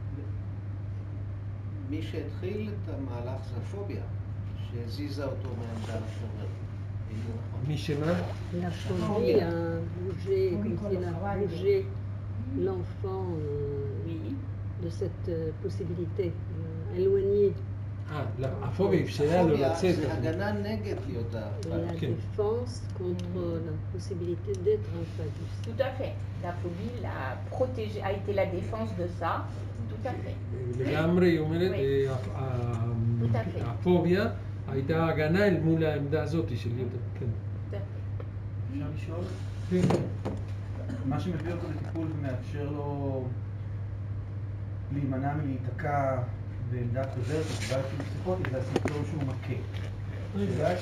מי שהתחיל את המהלך זה הפוביה, שהזיזה אותו מהעמדה המפוררת. מי שמה? La phobie a bougé, comme si elle a bougé l'enfant euh, Oui. de cette euh, possibilité, euh, éloigné אה, הפוביה אפשרה לו הפוביה לצאת. זה הגנה נגד להיות de la הפלוס. Ok. défense contre la possibilité d'être un phallus. Tout à fait. La phobie l'a protégé, a été la défense de ça. Tout à fait. לגמרי היא אומרת, Oui. אה, ה- Tout à fait. הפוביה הייתה הגנה אל מול העמדה הזאת של להיות, כן. Tout à fait. אפשר לשאול? כן. מה שמביא אותו לטיפול ומאפשר לו להימנע מלהיתקע בעמדה חוזרת או בעיה פסיכוטית זה הסימפטום שהוא מכה. השאלה-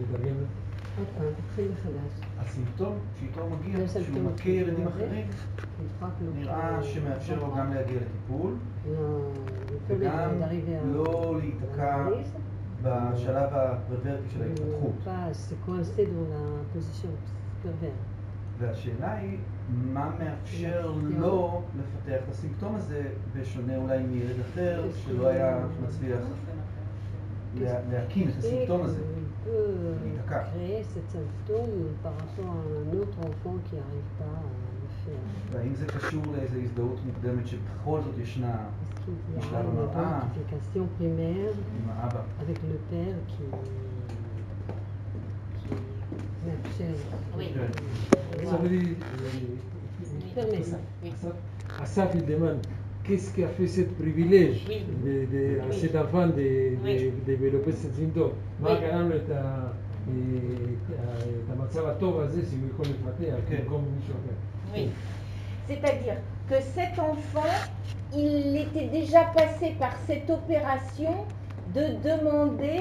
עוד פעם, תתחיל מחדש. הסימפטום שאיתו מגיע זה שהוא סימפטום מכה ילדים שהוא אחרים crois que le נראה שמאפשר לו גם להגיע לטיפול, le וגם d'arriver à לא להיתקע בשלב הפרוורטי של ההתפתחות. pas se coincer dans la position pervers. והשאלה היא, מה מאפשר לו לפתח את הסימפטום הזה, בשונה אולי מילד אחר, שלא היה מצליח לה- להקים את הסימפטום הזה. Il peut להיתקע. créer ce symptôme par rapport à un autre enfant qui n'arrive pas à le faire. והאם זה קשור לאיזו הזדהות מוקדמת שבכל זאת ישנה Est-ce qu'il y בשלב aura une המראה identification primaire עם האבא? avec le père qui, qui מאפשר. Oui. Ça veut dire, Permet ça. Assaf, Assaf, il demande qu'est-ce qui a fait ce privilège Oui. de, de, à Oui. cet enfant de, de, Oui. de développer ce symptôme. מה Oui. גרם לו את ה- את המצב הטוב הזה שהוא יכול לפתח כן. במקום מישהו אחר? Oui. C'est-à-dire que cet enfant, il était déjà passé par cette opération de demander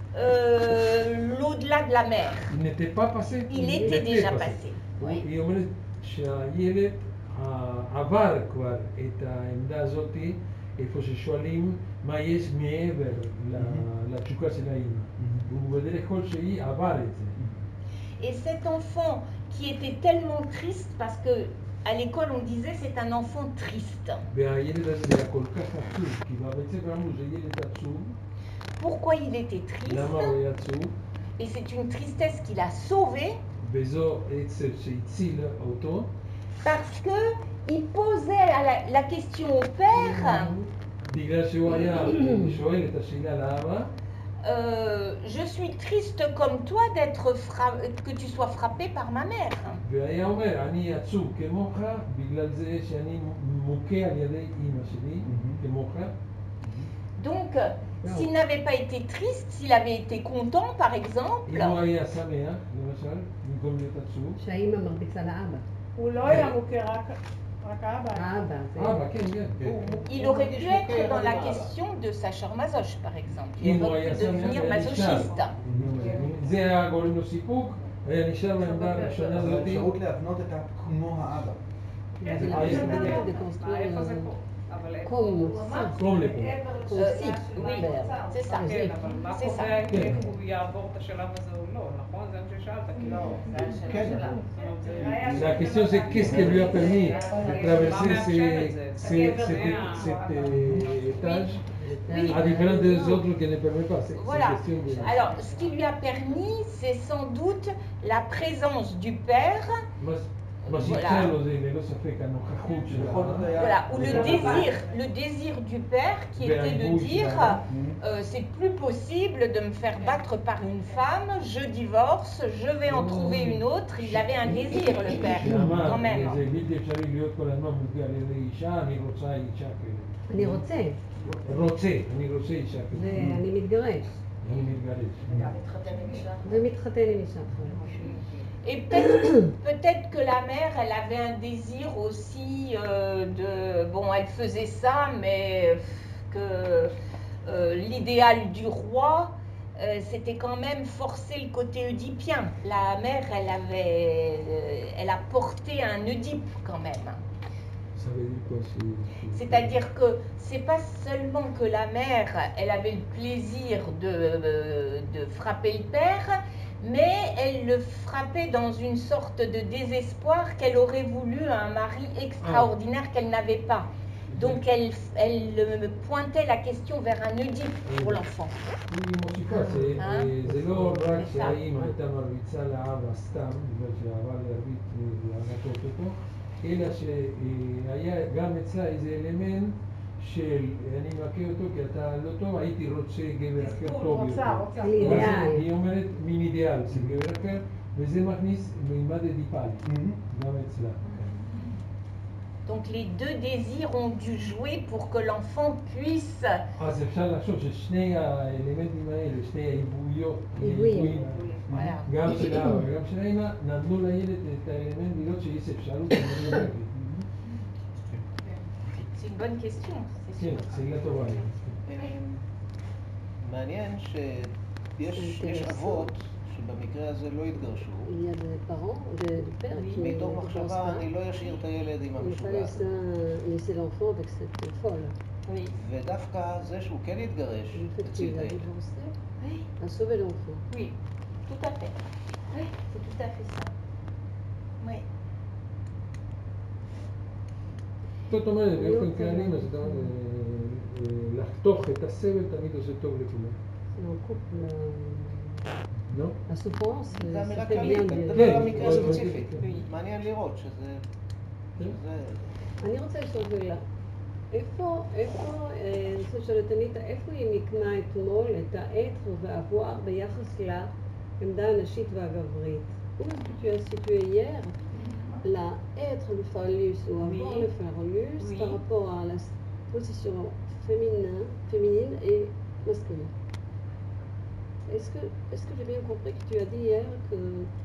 euh, l'au-delà de la mer. Il n'était pas passé. Il était déjà passé. Oui. היא אומרת שהילד ה- עבר כבר את העמדה הזאת, איפה ששואלים מה יש מעבר ל- לתשוקה של האמא. והוא בדרך כלשהי עבר את זה. Et cet enfant qui était tellement triste parce que à l'école on disait c'est un enfant triste. והילד הזה היה כל כך עצוב, כי בבית ספר אמרו זה ילד עצוב. Pourquoi il était triste? למה הוא היה עצוב? Et c'est une tristesse qui l'a sauvé וזו עצב שהציל אותו. parce que il posait à la, la question au père. בגלל שהוא היה שואל את השאלה לאבא, Euh, je suis triste comme toi d'être fra- que tu sois frappé par ma mère. והיה אומר, אני עצוב כמוך בגלל זה שאני מוכה על ידי אמא שלי, כמוך. Donc, s'il n'avait pas été triste, s'il avait été content, par exemple, אם הוא היה שמח, למשל, במקום להיות עצוב. שהאימא מרביצה לאבא. הוא לא היה מוכר, רק רק האבא. האבא, זה... אבא, כן, כן. il aurait pu être dans la question de Sacher Masoch, par exemple. אם Il הוא aurait היה pu שמח, devenir היה נשאר. masochiste. זה היה גורם לו סיפוק, היה נשאר בעמדה הראשונה זו הזאת. אפשרות להבנות את כמו האבא. כן, זה זה אה, לא יש בסדר בדרך. de construire איפה זה un- פה? אבל איפה? comme הוא ça. אמר קום לפה. Euh, aussi, oui, père. c'est ça. כן, אבל מה C'est ça. קובע כן. אם הוא יעבור את השלב הזה או לא, נכון? זה מה ששאלת, כאילו. כן, La question c'est qu'est-ce qui lui a permis de traverser ces- ces- cet cet, euh, étage Oui. à différence des autres qui ne permet pas. C'est c'est Voilà. question de... Alors, ce qui lui a permis, c'est sans doute la présence du père, מה שאפשר לו זה ללא ספק הנוכחות של בכל זאת היה... voilà, ou le זה désir, le désir du père qui était de dire euh, c'est plus possible de me faire battre par une femme, je divorce, je vais en trouver une autre. Il avait un désir, le père, שאמר, quand même. זה בלתי אפשרי להיות כל הזמן מוכה על ידי אישה, אני רוצה אישה כזאת. אני רוצה, רוצה, אני רוצה אישה כזאת. ואני מתגרש, אני מתגרש. ומתחתן עם אישה אחרת. Et peut-être peut-être que la mère, elle avait un désir aussi euh, de... Bon, elle faisait ça, mais que euh, l'idéal du roi, euh, c'était quand même forcer le côté oedipien. La mère, elle avait... euh, elle a porté un Oedipe quand même. Ça veut dire quoi? c'est- C'est-à-dire que c'est pas seulement que la mère, elle avait le plaisir de, euh, de frapper le père, mais elle le frappait dans une sorte de désespoir qu'elle aurait voulu un mari extraordinaire qu'elle n'avait pas. Donc elle, elle euh, pointait la question vers un Oedipe pour l'enfant. היא מוסיפה, זה- אה? זה לא רק יפה. שהאימא הייתה מרביצה לאבא סתם, בגלל שעבר להרביץ ולהנקות אותו, אלא שהיה גם אצלה איזה אלמנט של אני מכה אותו כי אתה לא טוב, הייתי רוצה גבר אחר טוב רוצה, יותר. רוצה. על אידיאל. היא אומרת מין אידיאל של גבר אחר, וזה מכניס מימד אדיפלי, גם אצלה. Donc les deux désirs ont dû jouer pour que l'enfant puisse... אז אפשר לחשוב ששני האלמנטים האלה, שני העיבויות, עיבויים. העיבויים, Voilà. גם של האבא וגם של האמא, נתנו לילד את האלמנט לראות שיש אפשרות. C'est une bonne question, c'est כן, sûr. שאלה טובה. מעניין שיש יש אבות במקרה הזה לא יתגרשו, Il y a des parents, des, des pères qui ne מתוך pensent מחשבה pas. אני לא אשאיר את הילד עם Il ne pas המשוגעת. laisser, laisser l'enfant avec cette folle. Oui. ודווקא זה שהוא כן יתגרש, Le fait הציל qu'il את a הילד. divorcé Oui, a sauvé l'enfant. oui, tout à fait. Oui, c'est tout à fait ça. Oui. זאת אומרת, אני באופן רוצה כללי, להגיד אז אתה, אה, אה, לחתוך את הסבל תמיד עושה טוב לכולם. C'est un couple. euh, לא? La souffrance, זה ça אמירה fait bien כללית, אני de... מדבר על כן, המקרה אבל- הספציפי. כן. מעניין לראות שזה... שזה... אני רוצה לשאול שאלה. איפה, איפה, אה, אני רוצה לשאול את אניטה, איפה היא מיקמה אתמול את האתר והאבואר ביחס לעמדה הנשית והגברית? Où est-ce que tu as situé hier la être le phallus ou avoir Oui. le phallus Oui. par rapport à la position féminin, féminine et masculine? Est-ce que, est-ce que j'ai bien compris que tu as dit hier que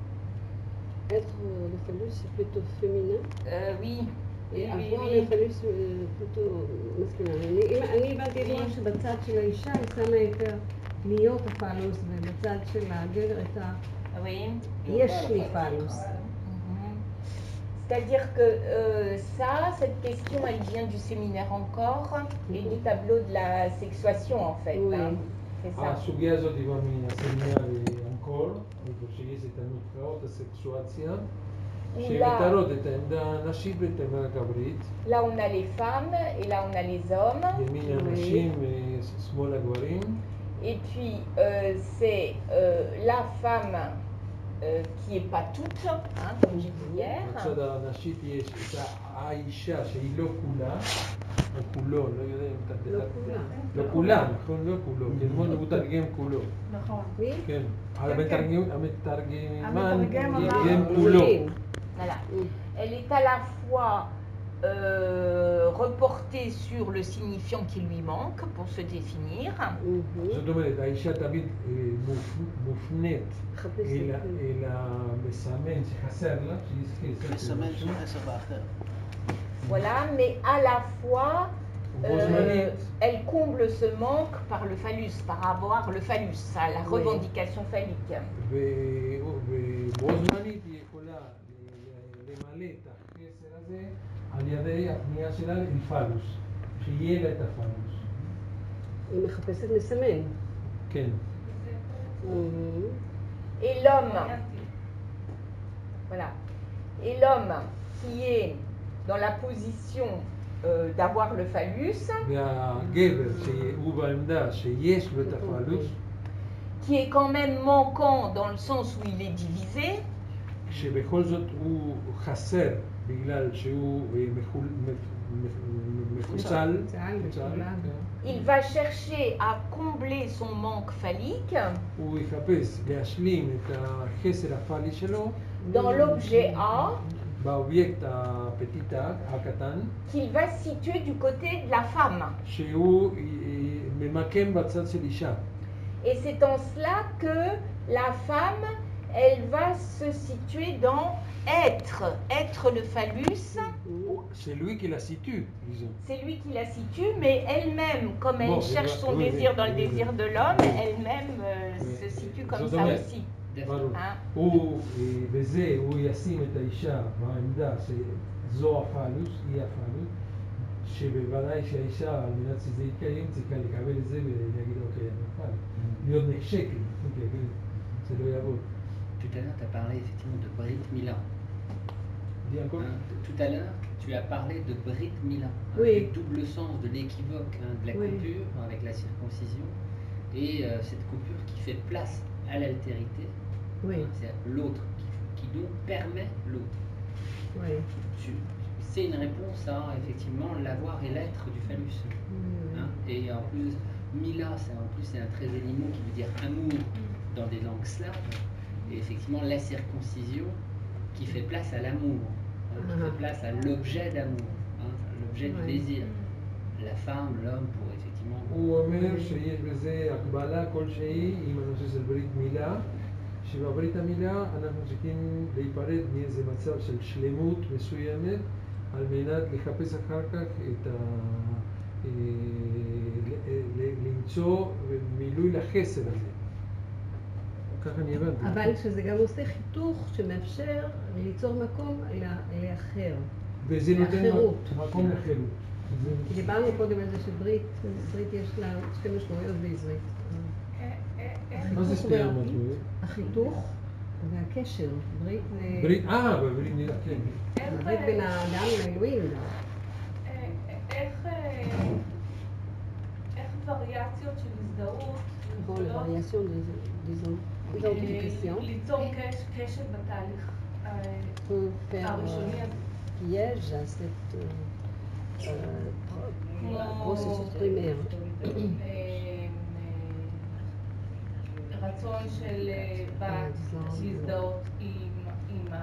être euh, le phallus c'est plutôt féminin? Euh, oui. Et Oui, oui, avoir oui. le phallus euh, plutôt masculin. אני, אם- אני הבנתי אתמול שבצד של האישה היא שמה יותר להיות הפלוס, ובצד של הגבר את ה... Oui. יש לי פלוס. Mhm. C'est-à-dire que euh, ça, cette question, elle vient du séminaire encore et du tableau de la sexuation en fait. Oui. Hein. C'est ça. הסוגיה הזאת היא מהסמינר אנקור, איפה שיש את הנבחרות הסקסואציה, שמתארות את העמדה הנשית ואת העמדה הגברית, Là, on a les femmes et là, on a les hommes. ימין הנשים ושמאל הגברים, Et puis, euh, c'est euh, la femme euh, qui n'est pas toute, hein, comme j'ai dit hier. בצד הנשית יש את האישה שהיא לא כולה, או כולו, לא יודע אם אתה... לא כולה. לא כולה, נכון? לא כולו, כי אתמול הוא תרגם כולו. נכון. Oui? כן, כן. המתרגם- המתרגמן המתרגם אמר- תרגם כולו. Voilà. Mm. Elle est à la fois euh, reportée sur le signifiant qui lui manque pour se définir. Mhm. זאת אומרת, האישה תמיד אה, מופ- מופנית מחפשת, אל ה- כן. אל המסמן שחסר לה, שהיא חסר. מסמן שחסר באחר. Voilà, mais à la fois, בו euh, זמנית, elle comble ce manque par le phallus, par avoir le phallus, ça, la Oui. revendication phallique. ו- ובו זמנית היא יכולה ל- למלא את החסר הזה על ידי הפנייה שלה לפלוס, שיהיה לה את הפלוס. היא מחפשת מסמן. כן. Mhm. Et l'homme, voilà, et l'homme qui est dans la position euh, d'avoir le phallus, והגבר שהוא בעמדה שיש לו את הפלוס, qui est quand même manquant dans le sens où il est divisé, שבכל זאת הוא חסר בגלל שהוא אה, מחול- מפ- מפ- מפוצל, מפוצל, מפוצל, מפולג. כן. il va chercher à combler son manque phallique הוא יחפש להשלים את החסר הפאלי שלו dans l'objet A באובייקט הפטיטה, הקטן, qu'il va situer du côté de la femme. שהוא אה, ממקם בצד של אישה. Et c'est en cela que la femme, elle va se situer dans être, être le phallus. C'est lui qui la situe, disons. C'est lui qui la situe, mais elle-même, comme elle Bon, cherche oui, son oui, désir oui, dans le oui, désir oui. de l'homme, elle-même euh, Oui. se situe comme זאת ça אומרת, aussi. ברור. Hein? הוא, אה, בזה הוא ישים את האישה בעמדה שזו הפלוס, היא הפלוס, שבוודאי שהאישה, על מנת שזה יתקיים, צריכה לקבל את זה ולהגיד, אוקיי, אני הפלוס. להיות נחשקת, אוקיי, זה לא יעבוד. Tout à l'heure, tu as parlé effectivement de Brit Mila. dis encore Hein, tout à l'heure, tu as parlé de Brit Mila. Hein, Oui. le double sens de l'équivoque, hein, de la Oui. coupure avec la circoncision. Et euh, cette coupure qui fait place à l'altérité. Oui. Hein, c'est l'autre, qui, qui donc permet l'autre. Oui. Tu- C'est une réponse à effectivement l'avoir et l'être du phallus. Mhm. Hein. Et en plus, Mila, c'est en plus c'est un très joli mot qui veut dire amour dans des langues slaves. Et effectivement, la circoncision qui fait place à l'amour, hein, qui Ah. fait place à l'objet d'amour, hein, l'objet Ouais. du désir. La femme, l'homme, pour effectivement. הוא אומר שיש בזה הקבלה כלשהי עם הנושא של ברית מילה, שבברית המילה אנחנו צריכים להיפרד מאיזה מצב של שלמות מסוימת על מנת לחפש אחר כך את ה... אה, ל- ל- למצוא מילוי לחסר הזה. ככה אני הבנתי. אבל שזה גם עושה חיתוך שמאפשר ליצור מקום ל- לאחר. וזה נותן לחירות. מקום לחירות. כי דיברנו קודם על זה שברית, ברית יש לה שתי משמעויות בעברית. מה זה שתי המשמעויות? החיתוך והקשר. ברית זה... ברית, אה, בברית נראה, כן. ברית בין האדם לאלוהים. איך איך וריאציות של הזדהות Bon, la variation, disons, d'identification ליצור קשר בתהליך peut faire הראשוני euh, הזה. piège à cette euh, euh, processus primaire. רצון של בת להזדהות עם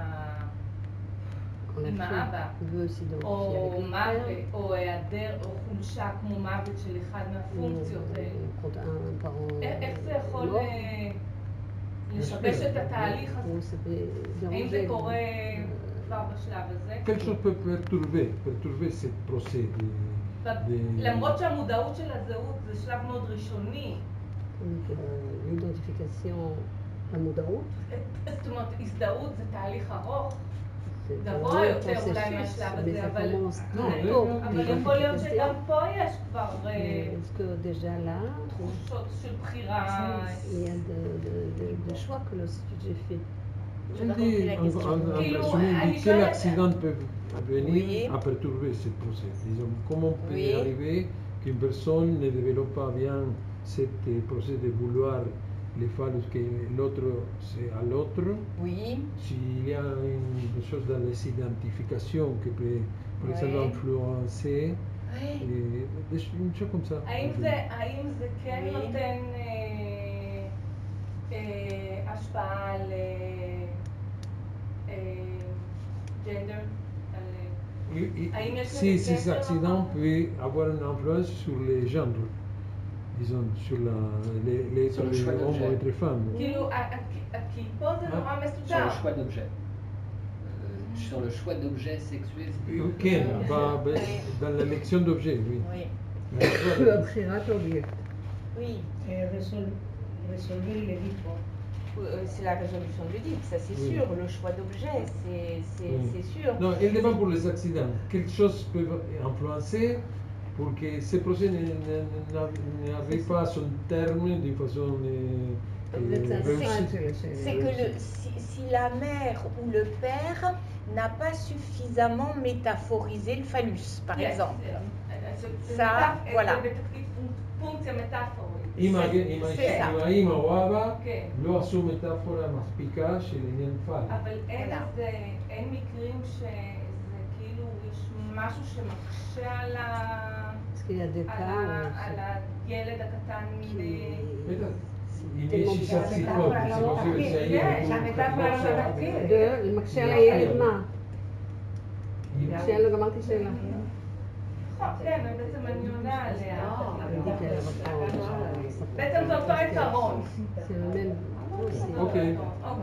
עם האבא, או מוות, או היעדר, או חולשה כמו מוות של אחד מהפונקציות האלה. איך זה יכול לשבש את התהליך הזה? האם זה קורה כבר בשלב הזה? Quelque chose peut perturber, perturber ce procès. למרות שהמודעות של הזהות זה שלב מאוד ראשוני. L'identification, המודעות? זאת אומרת, הזדהות זה תהליך ארוך. גבוה יותר אולי מהשלב הזה, אבל יכול להיות שגם פה יש כבר תחושות של בחירה. Il y a de choix que le sujet fait. On dit, en résumé, quel accident peut venir à perturber ce procès? Disons, comment on peut arriver qu'une personne ne développe pas bien ce procès de vouloir les phallus que l'autre c'est à l'autre. Oui. S'il y a une chose dans les identifications qui peut, par exemple, oui. influencer, oui. et, des, une chose comme ça. האם זה, האם זה כן oui. נותן אה, אה, השפעה על ג'נדר? Si ces accidents peuvent avoir une influence sur les gendres. disons, sur l'être homme ou être femme. כאילו, כי פה זה נורא מסודר. Sur le choix d'objet. Sur le choix d'objet sexué. כן, dans l'élection d'objet, oui. בבחירת אובייקט. Oui. Résolver les livres. C'est la résolution de l'Oedipe, ça c'est oui. sûr. Le choix d'objet, c'est oui. sûr. Non, il n'est pas pour les accidents. Quelque chose peut influencer pour que ce procès n'arrive pas à son terme d'une façon euh, réussie. C'est que le, si, si la mère ou le père n'a pas suffisamment métaphorisé le phallus, par yes. exemple. Ça, voilà. אם האמא או האבא לא עשו מטאפורה מספיקה של עניין פאלי. אבל אין מקרים שזה כאילו יש משהו שמקשה על הילד הקטן מ... אם יש אישה ציפות, זה חושבת שהילד הוא מקשה על הילד מה? מקשה על גמרתי שאלה. כן, בעצם אני עונה עליה. בעצם זה אותו עיקרון. אוקיי.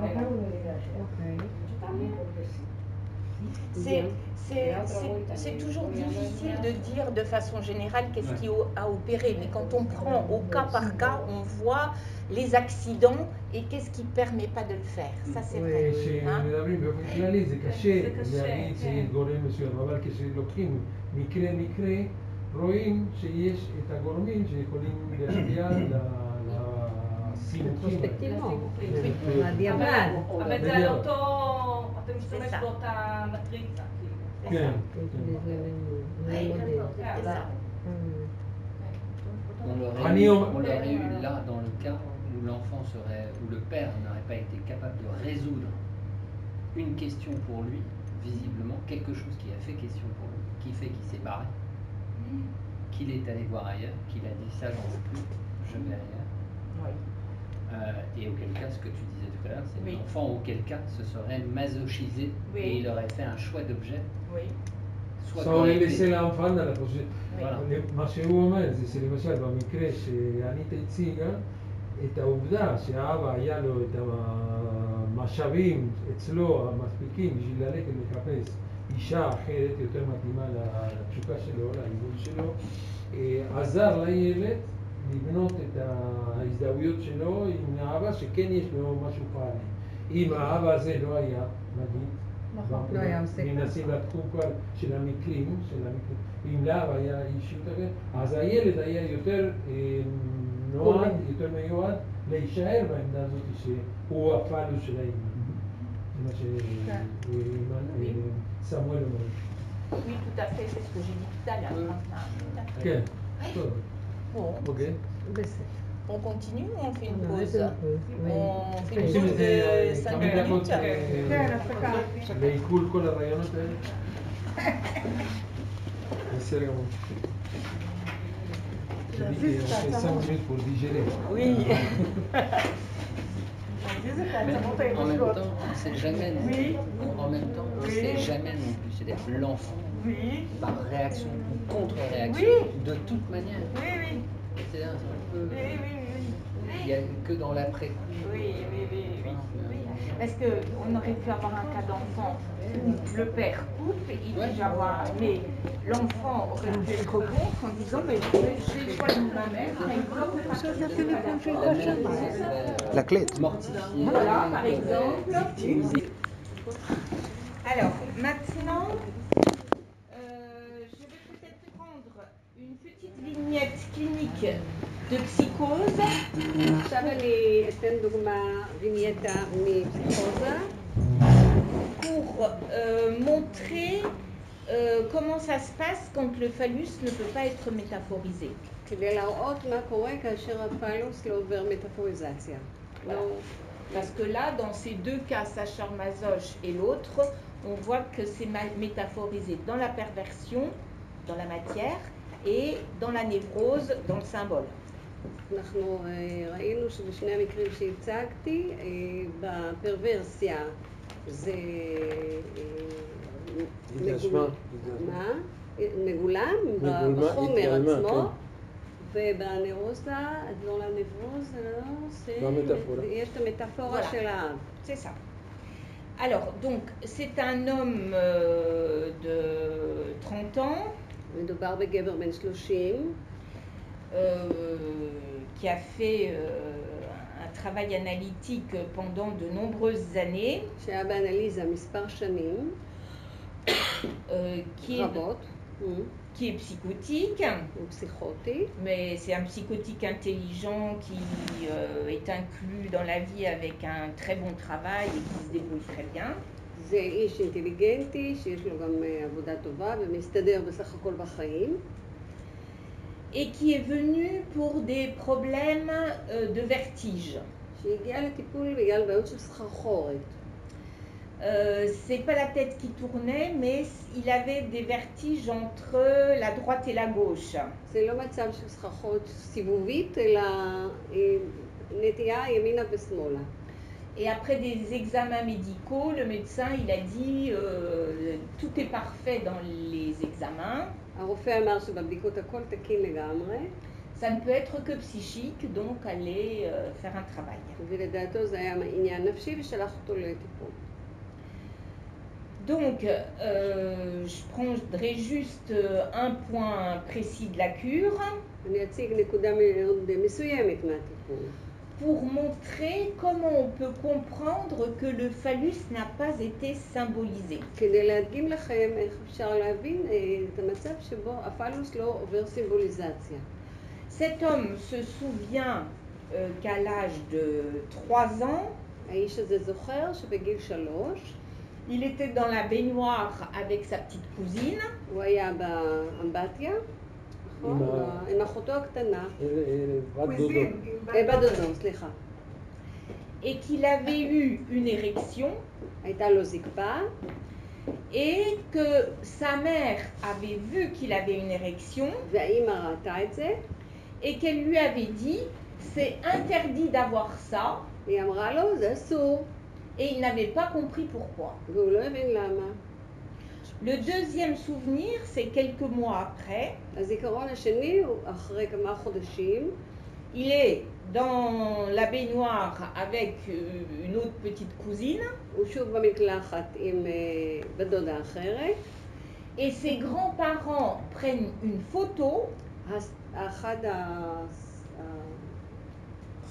C'est toujours difficile de dire de façon générale qu'est-ce qui a opéré, mais quand on prend au cas par cas, on voit les accidents et qu'est-ce qui ne permet pas de le faire. Ça, c'est vrai. כשמדברים באופן כללי זה קשה להגיד שיש גורם מסוים, אבל כשלוקחים מקרה מקרה, רואים שיש את הגורמים שיכולים להגיע לסימוכים. הדיעבד. אבל זה על אותו, אתה משתמש באותה מטריצה. כן. On l'aurait eu, on l'aurait eu là dans le cas où l'enfant serait, où le père n'aurait pas été capable de résoudre une question pour lui, visiblement, quelque chose qui a fait question pour lui, qui fait qu'il s'est barré, qu'il est allé voir ailleurs, qu'il a dit ça j'en veux plus, je vais ailleurs. Oui. Euh, et auquel cas, ce que tu disais tout à l'heure, c'est oui. que l'enfant, auquel cas, se serait masochisé oui. et il aurait fait un choix d'objet. Oui. Ça aurait laissé l'enfant dans la position. מה שהוא אומר זה שלמשל במקרה שאניטה הציגה את העובדה שהאבא היה לו את המשאבים אצלו המספיקים בשביל ללכת לחפש אישה אחרת יותר מתאימה לתשוקה שלו, לעיבוד שלו, עזר לילד לבנות את ההזדהויות שלו עם האבא שכן יש לו משהו פעלי. אם האבא הזה לא היה, נגיד, נכון, לא היה עושה. מנסים לתחום כבר של המקרים, של המקרים, אם לאבא היה אישיות אחרת, אז הילד היה יותר אה, נועד, יותר מיועד להישאר בעמדה הזאת שהוא הפעלוס של האמא. זה מה שסמואל אומר. Oui, tout à fait, c'est ce que j'ai dit tout à l'heure. כן, טוב. Bon, אוקיי. on continue ou on fait une On pause? arrête un peu, oui. On fait une עושים pause איזה de cinq כמה דקות minutes. כן, הפסקה. לעיכול כל הרעיונות האלה. בסדר גמור. להזיז את העצמות. cinq minutes pour digérer. Oui. להזיז את Mais העצמות en même היבשות. temps, c'est jamais non Oui. plus. En même temps, Oui. c'est jamais non plus. C'est-à-dire l'enfant, Oui, par réaction ou contre-réaction, Oui. de toute manière. oui, oui. C'est-à-dire, c'est un peu- Oui, oui, oui. il n'y a que dans l'après. Oui, oui, oui, oui. oui. Parce qu'on aurait pu avoir un cas d'enfant où le père coupe, il Ouais. dit avoir, mais l'enfant aurait pu être contre en disant mais j'ai le choix de ma mère, par exemple, parce que je suis pas d'accord. La mère, c'est La clé. mortifiée. Voilà, par exemple. Alors, maintenant, euh, je vais peut-être prendre une petite vignette clinique de psychose. עכשיו אני אתן דוגמה וינייטה מפסיכוזה. Pour euh, montrer euh, comment ça se passe quand le phallus ne peut pas être métaphorisé. כדי להראות מה קורה כאשר הפלוס לא עובר מטאפוריזציה. לא... Parce que là, dans ces deux cas, Sacher Masoch et l'autre, on voit que c'est ma- métaphorisé dans la perversion, dans la matière, et dans la névrose, dans le symbole. אנחנו אה, ראינו שבשני המקרים שהצגתי, אה, בפרוורסיה זה אה, מגול... מה? מגולם בחומר עצמו, ובנרוזה, לא לנברוזה, יש את המטאפורה Voilà. של האב. C'est ça. Alors, donc, c'est un homme euh, de trente ans מדובר בגבר בן שלושים, euh, qui a fait euh, un travail analytique pendant de nombreuses années, שהיה באנליזה מספר שנים euh, qui, est, רבות, qui est psychotique, הוא פסיכוטי, mais c'est un psychotique intelligent qui euh, est inclus dans la vie avec un très bon travail et qui se débrouille très bien. זה איש אינטליגנטי שיש לו גם אה, עבודה טובה ומסתדר בסך הכל בחיים, Et qui est venu pour des problèmes euh, de vertige. שהגיע לטיפול בגלל בעיות של סחרחורת. Euh, c'est pas la tête qui tournait, mais il avait des vertiges entre la droite et la gauche. זה לא מצב של סחרחורת סיבובית, אלא אה, נטייה ימינה ושמאלה. Et après des examens médicaux, le médecin il a dit euh, tout est parfait dans les examens. הרופא אמר שבבדיקות הכל תקין לגמרי, Ça ne peut être que psychique, donc aller euh, faire un travail. ולדעתו זה היה עניין נפשי ושלח אותו לטיפול. Donc, euh, je prendrai juste un point précis de la cure אני אציג נקודה מאוד מסוימת מהטיפול. pour montrer comment on peut comprendre que le phallus n'a pas été symbolisé. כדי להדגים לכם איך אפשר להבין אה, את המצב שבו הפלוס לא עובר סימבוליזציה. Cet homme se souvient euh, qu'à l'âge de trois ans, האיש הזה זוכר שבגיל שלוש, il était dans la baignoire avec sa petite cousine. הוא היה באמבטיה, נכון? עם ה- עם אחותו הקטנה, בת דודו. אה, בת דודו, סליחה. Et qu'il avait eu une érection הייתה לו זקפה, et que sa mère avait vu qu'il avait une érection והאימא ראתה את זה, et qu'elle lui avait dit c'est interdit d'avoir ça, והיא אמרה לו זה אסור, et il n'avait pas compris pourquoi. והוא לא הבין למה. Le deuxième souvenir, c'est quelques mois après. הזיכרון השני הוא אחרי כמה חודשים, Il est dans la baignoire avec euh, une autre petite cousine הוא שוב במקלחת עם אה, בת דודה אחרת, et ses grands-parents prennent une photo הס- אחד ה-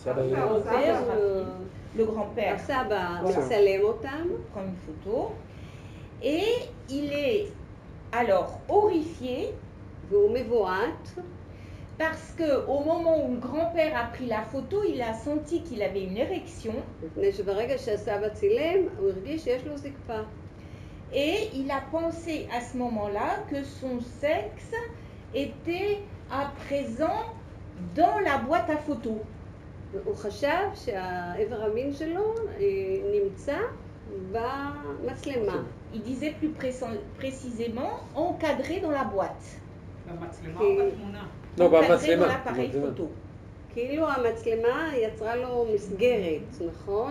le grand-père הסבא voilà. מצלם אותם. prend une photo et il est alors horrifié והוא מבועת parce que au moment où le grand-père a pris la photo, il a senti qu'il avait une érection. מפני שברגע שהסבא צילם, הוא הרגיש שיש לו זקפה. Et il a pensé à ce moment-là que son sexe était à présent dans la boîte à photos. הוא חשב שהעבר המין שלו נמצא במצלמה. Il disait plus précisément encadré dans la boîte. במצלמה או בתמונה? לא, encadré dans במצלמה. l'appareil photo. כאילו המצלמה יצרה לו מסגרת, נכון?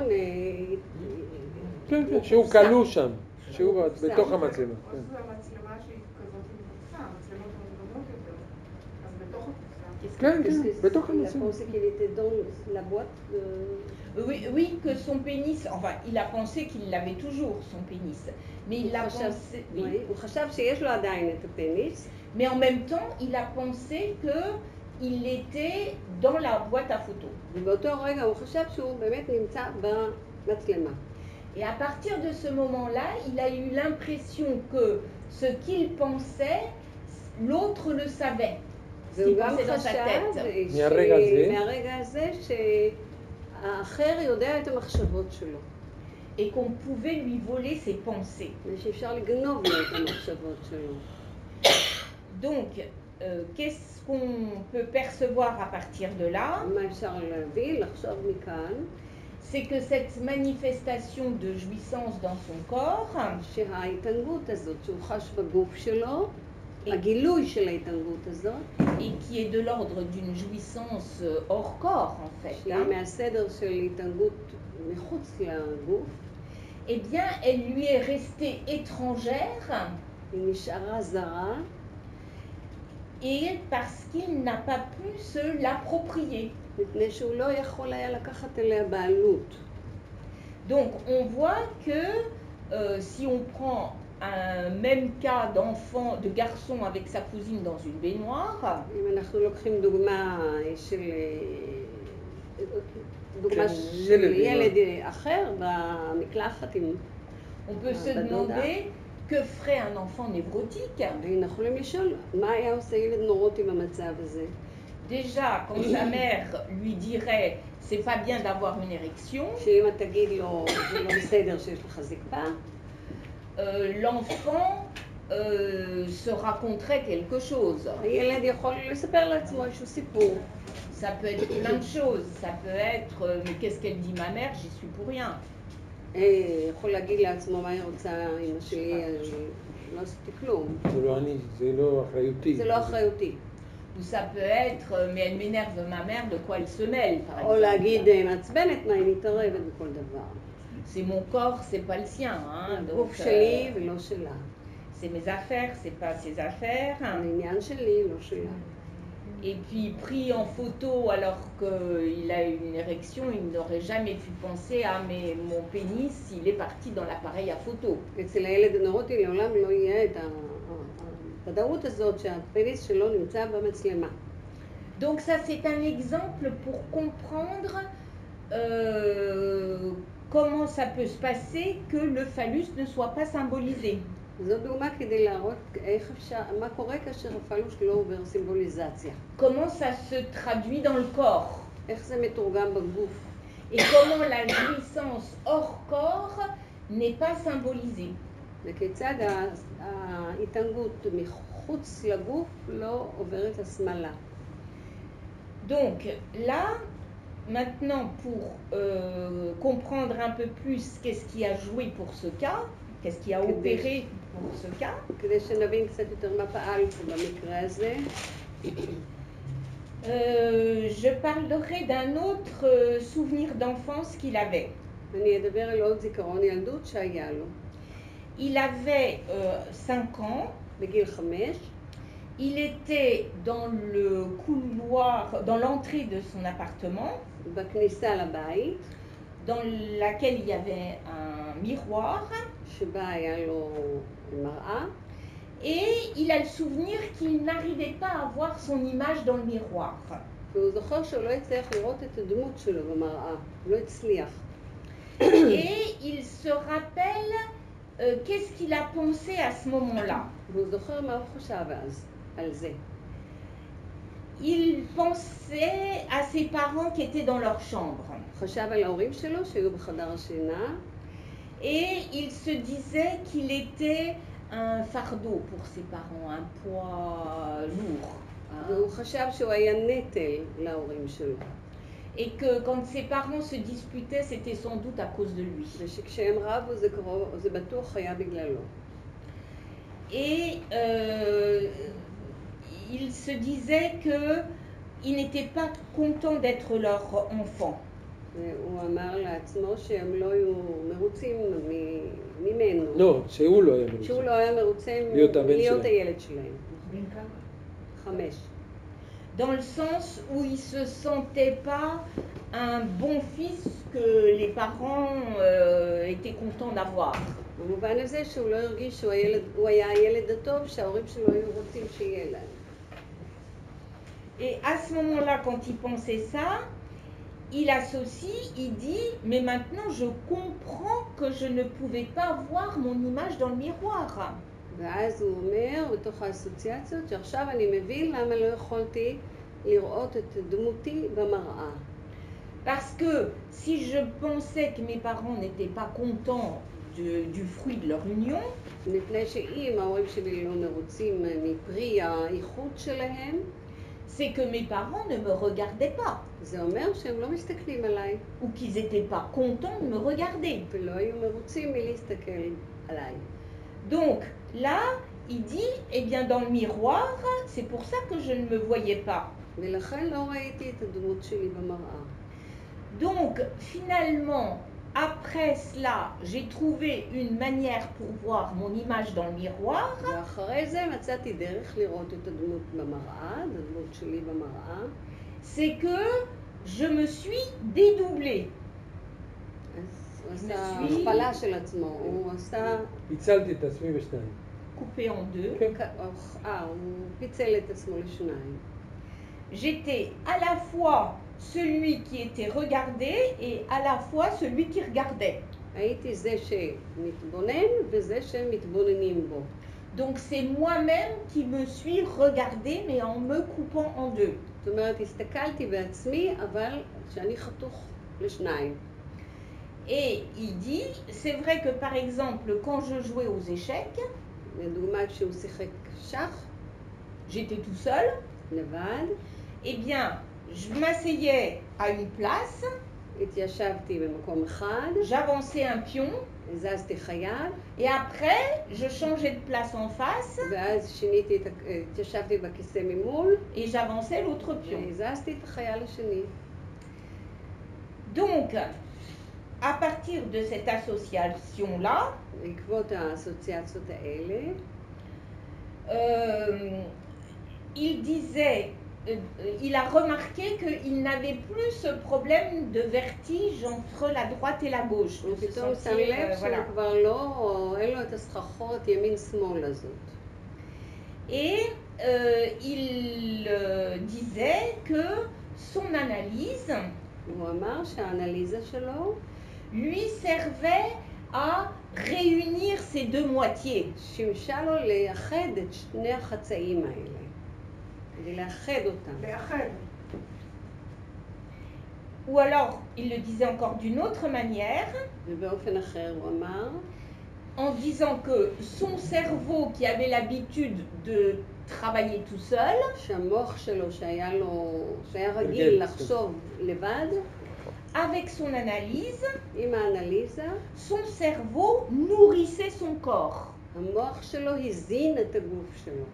כן, כן, שהוא כלוא שם, שהוא בתוך המצלמה. או שזו המצלמה שהיא כזאת מבוצה, המצלמות מגונות יותר, אז בתוך הקופסה. כן, כן, בתוך Il a המצלמה. pensé qu'il était dans la boîte de... Oui, oui, que son pénis, enfin, il a pensé qu'il l'avait toujours, son pénis. Mais il a pensé... oui. Oui, הוא חשב שיש לו עדיין את הפניס. Mais en même temps, il a pensé qu'il était dans la boîte à photos. ובאותו רגע הוא חשב שהוא באמת נמצא במצלמה. Et à partir de ce moment-là, il a eu l'impression que ce qu'il pensait, l'autre le savait. Ce qu'il והוא גם pensait dans sa חשב tête. מהרגע הזה. מהרגע הזה שהאחר יודע את המחשבות שלו. Et qu'on pouvait lui voler ses pensées. ושאפשר לגנוב לו את המחשבות שלו. Donc, euh, qu'est-ce qu'on peut percevoir à partir de là? מה אפשר להביא, לחשוב מכאן? C'est que cette manifestation de jouissance dans son corps, שההתענגות הזאת שהוא חש בגוף שלו, הגילוי של ההתענגות הזאת, et qui est de l'ordre d'une jouissance hors corps en fait, שהיא hein, מהסדר של התענגות מחוץ לגוף, eh bien, elle lui est restée étrangère היא נשארה זרה, et parce qu'il n'a pas pu se l'approprier. מפני שהוא לא יכול היה לקחת אליה בעלות. Donc, on voit que euh, si on prend un même cas d'enfant, de garçon avec sa cousine dans une baignoire, אם אנחנו לוקחים דוגמה של דוגמה כן, של ילד, ילד אחר במקלחת עם... on peut se בדודה. demander que ferait un enfant névrotique. ואנחנו יכולים לשאול מה היה עושה ילד נורוטי במצב הזה. Déjà, quand sa mère lui dirait c'est pas bien d'avoir une érection, שאמא תגיד לו זה לא בסדר שיש לך זקפה, euh, l'enfant euh, se raconterait quelque chose. הילד יכול לספר לעצמו איזשהו סיפור. Ça peut être plein de choses. Ça peut être euh, mais qu'est-ce qu'elle dit ma mère, j'y suis pour rien. יכול להגיד לעצמו מה היא רוצה, אמא שלי, לא עשיתי כלום. זה לא אני, זה לא אחריותי. זה לא אחריותי. Ou ça peut être euh, mais elle m'énerve ma mère, de quoi elle se mêle par או exemple. להגיד מעצבנת מה היא מתערבת בכל דבר. C'est mon corps, c'est pas le sien. Hein, donc, הגוף euh, שלי ולא שלה. c'est mes affaires, c'est pas ses affaires. העניין שלי, לא שלה. Et puis pris en photo alors qu'il a une érection, il n'aurait jamais pu penser à mais mon pénis, il est parti dans l'appareil à photo. אצל הילד הנורוטי לעולם לא יהיה את הוודאות הזאת שהפניס שלו נמצא במצלמה. Donc ça c'est un exemple pour comprendre euh, comment ça peut se passer que le phallus ne soit pas symbolisé. זאת דוגמה כדי להראות איך אפשר, מה קורה כאשר הפלוש לא עובר סימבוליזציה. Comment ça se traduit dans le corps. איך זה מתורגם בגוף. Et comment la jouissance hors corps n'est pas symbolisée. וכיצד ההתענגות מחוץ לגוף לא עוברת השמאלה. Donc là, maintenant pour euh, comprendre un peu plus qu'est-ce qui a joué pour ce cas, qu'est-ce qui a opéré pour ce cas, כדי שנבין קצת יותר מה פעל במקרה הזה. Euh, je parlerai d'un autre euh, souvenir d'enfance qu'il avait. אני אדבר על עוד זיכרון ילדות שהיה לו. Il avait euh, cinq ans. בגיל חמש. Il était dans le couloir, dans l'entrée de son appartement, בכניסה לבית, dans laquelle il y avait un miroir. שבה היה לו מראה. Et il a le souvenir qu'il n'arrivait pas à voir son image dans le miroir. והוא זוכר שהוא לא יצליח לראות את הדמות שלו במראה, הוא לא הצליח. Et il se rappelle euh, qu'est-ce qu'il a pensé à ce moment-là. והוא זוכר מה הוא חשב אז, על זה. Il pensait à ses parents qui étaient dans leur chambre. חשב על ההורים שלו שהיו בחדר השינה. Et il se disait qu'il était un fardeau pour ses parents, un poids lourd. והוא חשב שהוא היה נטל להורים שלו. Et que quand ses parents se disputaient, c'était sans doute à cause de lui. ושכשהם רבו זה קרוב, זה בטוח היה בגללו. Et euh, il se disait qu'il n'était pas content d'être leur enfant. הוא אמר לעצמו שהם לא היו מרוצים ממנו. לא, שהוא לא היה מרוצה. שהוא לא היה מרוצה להיות הילד שלהם. חמש. Dans le sens où il ne se sentait pas un bon fils que les parents euh, étaient contents d'avoir. במובן הזה שהוא לא הרגיש שהוא הילד, הוא היה הילד הטוב שההורים שלו היו רוצים שיהיה להם. Et à ce moment-là, quand il pensait ça, il associe, il dit, mais maintenant je comprends que je ne pouvais pas voir mon image dans le miroir. ואז הוא אומר, בתוך האסוציאציות, שעכשיו אני מבין למה לא יכולתי לראות את דמותי במראה. Parce que si je pensais que mes parents n'étaient pas contents de, du fruit de leur union, מפני שאם ההורים שלי לא מרוצים מפרי האיחוד שלהם, c'est que mes parents ne me regardaient pas. זה אומר שהם לא מסתכלים עליי. Ou qu'ils n'étaient pas contents de me regarder. ולא היו מרוצים מלהסתכל עליי. Donc là, il dit, eh bien dans le miroir, c'est pour ça que je ne me voyais pas. ולכן לא ראיתי את הדמות שלי במראה. Donc finalement, après cela, j'ai trouvé une manière pour voir mon image dans le miroir. ואחרי זה מצאתי דרך לראות את הדמות במראה, את הדמות שלי במראה. C'est que je me suis dédoublée. הוא עשה הכפלה של עצמו, הוא עשה... פיצלתי את עצמי בשניים. Coupé en deux. אה, הוא פיצל את עצמו לשניים. J'étais à la fois celui qui était regardé et à la fois celui qui regardait. הייתי זה שמתבונן וזה שמתבוננים בו. Donc c'est moi-même qui me suis regardée mais en me coupant en deux. זאת אומרת, הסתכלתי בעצמי, אבל שאני חתוך לשניים. Et il dit, c'est vrai que par exemple, quand je jouais aux échecs, לדוגמה כשהוא שיחק שח, j'étais tout seul, לבד, eh bien, je m'asseyais à une place, התיישבתי במקום אחד, j'avançais un pion, הזזתי חייל, et après, je changeais de place en face, ואז שיניתי, התיישבתי בכיסא ממול, et j'avançais l'autre pion. והזזתי את החייל השני. Donc, à partir de cette association-là, בעקבות האסוציאציות האלה, euh, il disait, euh, il a remarqué qu'il n'avait plus ce problème de vertige entre la droite et la gauche. De se ופתאום sentir, שם לב euh, שהוא voilà. כבר לא, אין לו את הסככות ימין-שמאל הזאת. Et euh, il euh, disait que son analyse הוא אמר שהאנליזה שלו lui servait à réunir ces deux moitiés. שימשה לו לייחד את שני החצאים האלה. כדי לאחד אותם. לאחד. Ou alors, il le disait encore d'une autre manière, ובאופן אחר הוא אמר, en disant que son cerveau qui avait l'habitude de travailler tout seul, שהמוח שלו שהיה לו, שהיה רגיל לחשוב לבד, avec son analyse, עם האנליזה, son cerveau nourrissait son corps. המוח שלו הזין את הגוף שלו.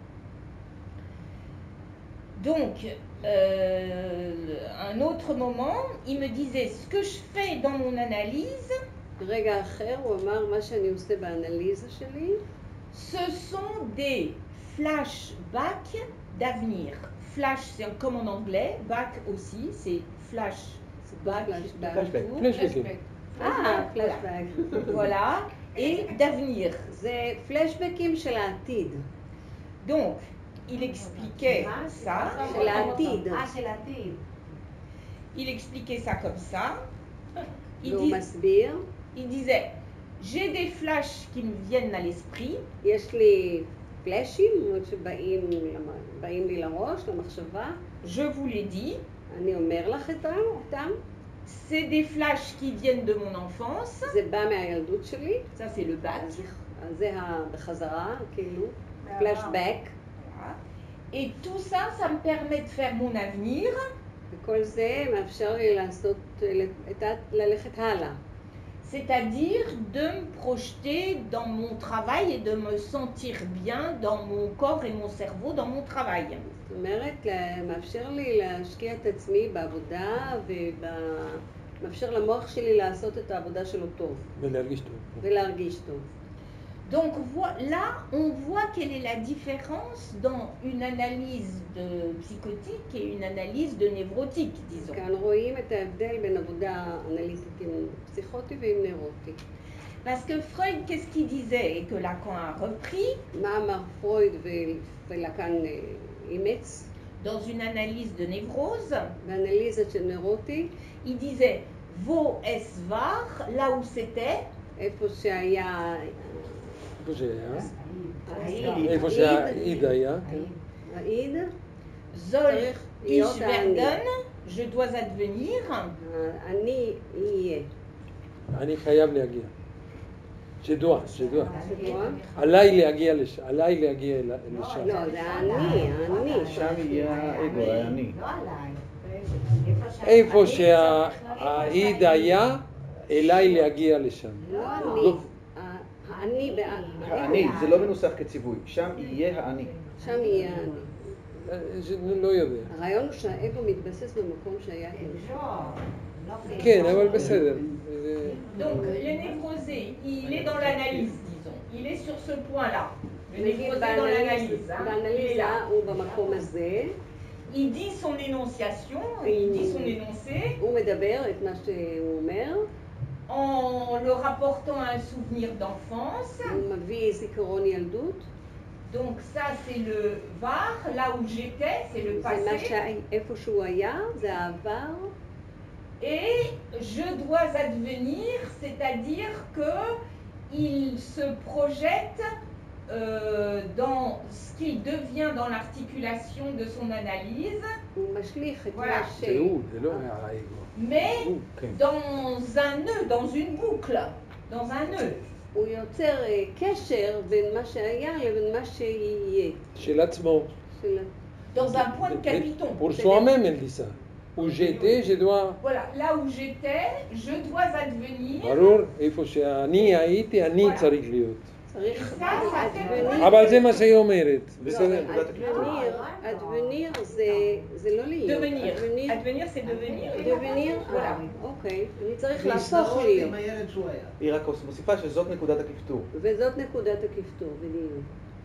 Donc, euh, un autre moment, il me disait ce que je fais dans mon analyse, ברגע אחר הוא אמר מה שאני עושה באנליזה שלי, ce sont des flashbacks d'avenir. Flash, c'est comme en anglais, back aussi, c'est flash, back, Flashback. retour. Flashback. אה, פלשבק. Voilà, et d'avenir. זה פלשבקים של העתיד. Donc, il expliquait ça. של העתיד. אה, של עתיד. il expliquait ça comme ça. Il, והוא dit- מסביר, il disait, j'ai des flashs qui me viennent à l'esprit, יש לי פלאשים שבאים למ- באים לי לראש, למחשבה, je vous l'ai dit, אני אומר לך את ה- אותם, c'est des flashs qui viennent de mon enfance, זה בא מהילדות שלי, ça c'est le bac, אז זה ה- בחזרה, כאילו, פלאשבק, et tout ça, ça me permet de faire mon avenir, וכל זה מאפשר לי לעשות, את ה- ללכת הלאה. c'est-à-dire de me projeter dans mon travail et de me sentir bien dans mon corps et mon cerveau dans mon travail. זאת אומרת, מאפשר לי להשקיע את עצמי בעבודה ומאפשר למוח שלי לעשות את העבודה שלו טוב. ולהרגיש טוב. ולהרגיש טוב. Donc voi- là, on voit quelle est la différence dans une analyse de psychotique et une analyse de névrotique, disons. כאן רואים את ההבדל בין עבודה אנליטית עם פסיכוטי ועם נוירוטי. Parce que Freud, qu'est-ce qu'il disait et que Lacan a repris מה אמר פרויד ו- ולקן אה, אימץ? dans une analyse de névrose, באנליזה של נוירוטי, il disait Vo es var, là où c'était, איפה שהיה... איפה שהיה? העיד, איפה שהעיד היה. העיד, Zol צריך ich להיות האני. werden, je dois advenir, אני יהיה. אני חייב להגיע. שדוע, שדוע. שדוע? עליי להגיע לשם. עליי להגיע אל- לשם. לא, זה האני, האני. שם יהיה האגו, האני. לא עליי. איפה שהעיד היה, אליי להגיע לשם. לא אני. לא. האני בעד. האני, זה לא מנוסח כציווי, שם יהיה האני. שם יהיה האני. לא יודע. הרעיון הוא שהאגו מתבסס במקום שהיה אגו. כן, אבל בסדר. זה- Donc, le névrosé, il est dans l'analyse, disons. Il est sur ce point-là. Le נגיד névrosé dans l'analyse. hein. Il est באנליזה là. הוא במקום הזה, Il dit son énonciation, il dit son énoncé, הוא מדבר את מה שהוא אומר, en le rapportant à un souvenir d'enfance. הוא מביא זיכרון ילדות, Donc, ça, c'est le var, là où j'étais, c'est le זה מה passé. שאיפה שהוא היה, זה העבר, Et je dois advenir, c'est-à-dire que il se projette euh, dans ce qu'il devient dans l'articulation de son analyse, הוא משליך את Voilà. מה ש... זה הוא, זה לא האגו. mais הוא, כן. dans un nœud, dans une boucle, dans un nœud. הוא יוצר אה, קשר בין מה שהיה לבין מה שיהיה. של עצמו. של... Dans un point de capiton. Pour soi-même, elle dit ça. Où j'étais, je dois... Voilà, là où j'étais, je dois advenir. ברור, איפה שאני הייתי, אני Voilà. צריך להיות. צריך... Ça, ça fait advenir- אבל זה מה שהיא אומרת, בסדר? advenir, advenir זה, זה לא להיות. Devenir. advenir, Advenir, c'est devenir. devenir, Voilà. אוקיי. אני צריך להפוך להזדהות להיות. עם הילד שהוא היה. היא רק מוסיפה שזאת נקודת הכפתור. וזאת נקודת הכפתור, בדיוק.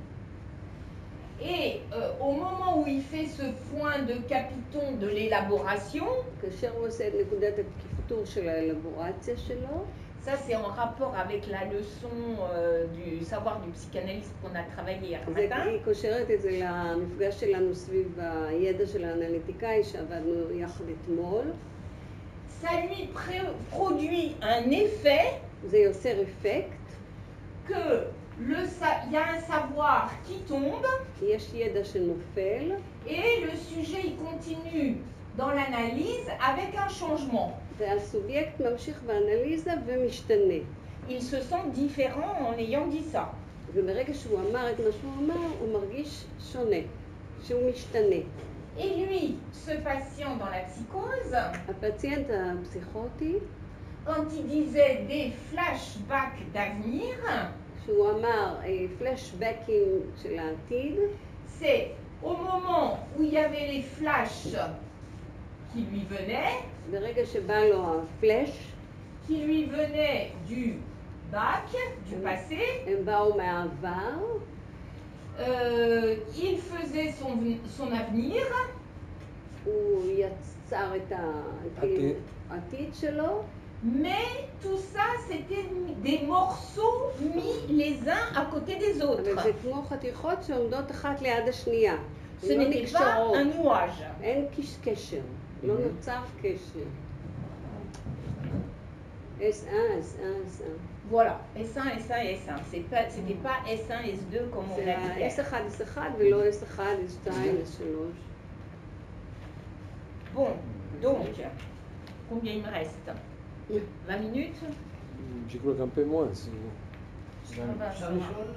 Et euh, au moment où il fait ce point de capiton de l'élaboration, כאשר הוא עושה את נקודת הכפתור של האלבורציה שלו, ça c'est en rapport avec la leçon euh, du savoir du psychanalyste qu'on a travaillé hier זה, matin. היא קושרת את זה למפגש שלנו סביב הידע של האנליטיקאי שעבדנו יחד אתמול. Ça lui pré- produit un effet זה יוצר אפקט, que le sa- il y a un savoir qui tombe יש ידע שנופל, et le sujet il continue dans l'analyse avec un changement. והסובייקט ממשיך באנליזה ומשתנה. Il se sent différent en ayant dit ça. וברגע שהוא אמר את מה שהוא אמר, הוא מרגיש שונה, שהוא משתנה. Et lui, ce patient dans la psychose, הפציינט הפסיכוטי, quand il disait des flashbacks d'avenir, שהוא אמר פלשבקים של העתיד, c'est au moment où il y avait les flashs qui lui venaient, ברגע שבא לו הפלש, qui lui venaient du bac, du passé, הם באו מהעבר, euh, il faisait son, son avenir, הוא יצר את עתיד. העתיד שלו, mais tout ça c'était des morceaux mis les uns à côté des אבל autres. זה כמו חתיכות שעומדות אחת ליד השנייה. Ce הן לא n'était pas נקשרות, un nouage. אין קש- קשר לא נוצר קשר. S un, S un, S un. Voilà, S un, S un et S un. C'est pas, c'était pas S un, S deux comme on זה a dit. ה-S אחד, S אחד ולא S אחד, S שתיים, S שלוש. Bon, donc, combien il me reste? vingt minutes? Je crois qu'un peu moins. Si... On va אפשר savoir. לשאול?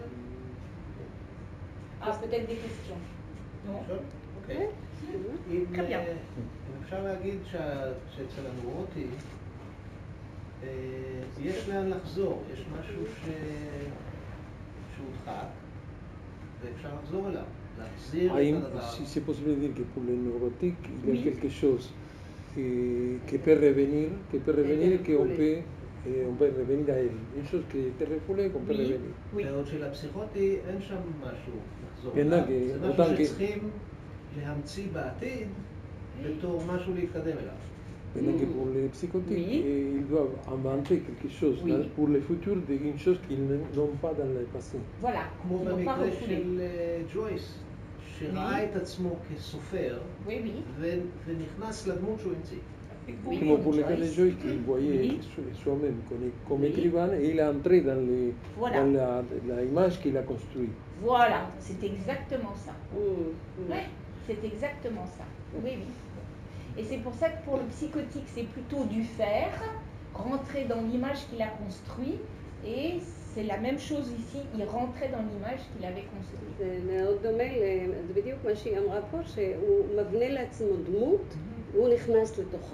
Ah, peut-être des questions. Non. לשאול? אוקיי. אם très bien. אה, אם אפשר להגיד שה- שאצל הנורוטי אה, יש לאן לחזור, יש משהו ש- שהודחק ואפשר לחזור אליו, להחזיר Haïm, את הדבר. si c'est possible de dire que pour les neurotiques, il y Oui. a quelque chose qui, qui peut revenir, qui peut revenir et qu'on peut, et on peut revenir à elle. Une chose qui était refoulée qu'on peut Oui. revenir. Oui. בעוד שלפסיכוטי אין שם משהו לחזור כן, אליו, נגיד, זה אותם משהו כי- שצריכים להמציא בעתיד בתור משהו להתקדם אליו. Maintenant que pour les psychotiques, Oui. et ils doivent inventer quelque chose Oui. là, pour le futur, de- une chose qu'ils n'ont pas dans le passé. Voilà, כמו ils n'ont pas במקרה refoulé. של אה, ג'ויס, שראה את עצמו כסופר Oui, oui. ו- ונכנס לדמות שהוא המציא. Oui, Comme pour comme les cas de Joyce. Joyce, qu'il voyait Oui. so- soi-même comme, comme Oui. écrivain, et il est entré dans, les, Voilà. dans la, la image qu'il a construite. Voilà, c'est exactement ça. Mm, mm. Ouais, c'est exactement ça. Oui, oui. Et c'est pour ça que pour le psychotique, c'est plutôt du faire, rentrer dans l'image qu'il a construite, et c'est la même chose ici, il rentrait dans l'image qu'il avait construite. זה מאוד דומה, ל- זה בדיוק מה שהיא אמרה פה, שהוא מבנה לעצמו דמות, והוא נכנס לתוכה.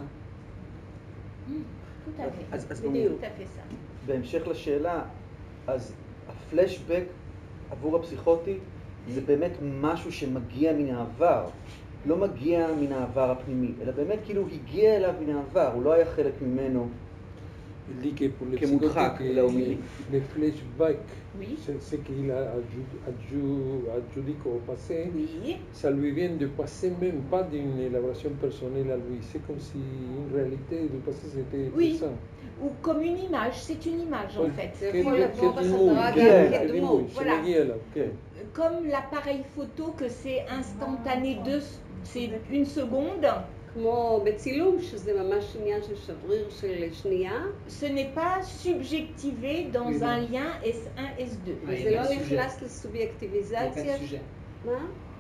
Tout à fait. אז- אז C'est בדיוק. tout à fait ça. בהמשך לשאלה, אז הפלשבק עבור הפסיכוטי זה באמת משהו שמגיע מן העבר, לא מגיע מן העבר הפנימי, אלא באמת כאילו הגיע אליו מן העבר, הוא לא היה חלק ממנו. Il dit que pour les Que Moudrak, psychotiques, là, au les, milieu. les flashbacks, Oui. c'est ce qu'il a adju- adju- adjudique au passé, Oui, ça lui vient de passer même pas d'une élaboration personnelle à lui. C'est comme si une réalité du passé c'était Oui. présent. ou comme une image, c'est une image en fait. C'est Quel- יכול quel- לבוא quel בחזרה דימוי, גם כן, כדמות. דימוי, Voilà. שמגיע אליו, כן. Comme l'appareil photo que c'est instantané, de, c'est une seconde, כמו בצילום, שזה ממש עניין של שבריר של שנייה, ce n'est pas subjectivé dans Oui, un non. lien S un, S deux. Oui. זה il y a לא pas de נכנס sujet. Il n'y a pas לסובייקטיביזציה. de sujet. מה?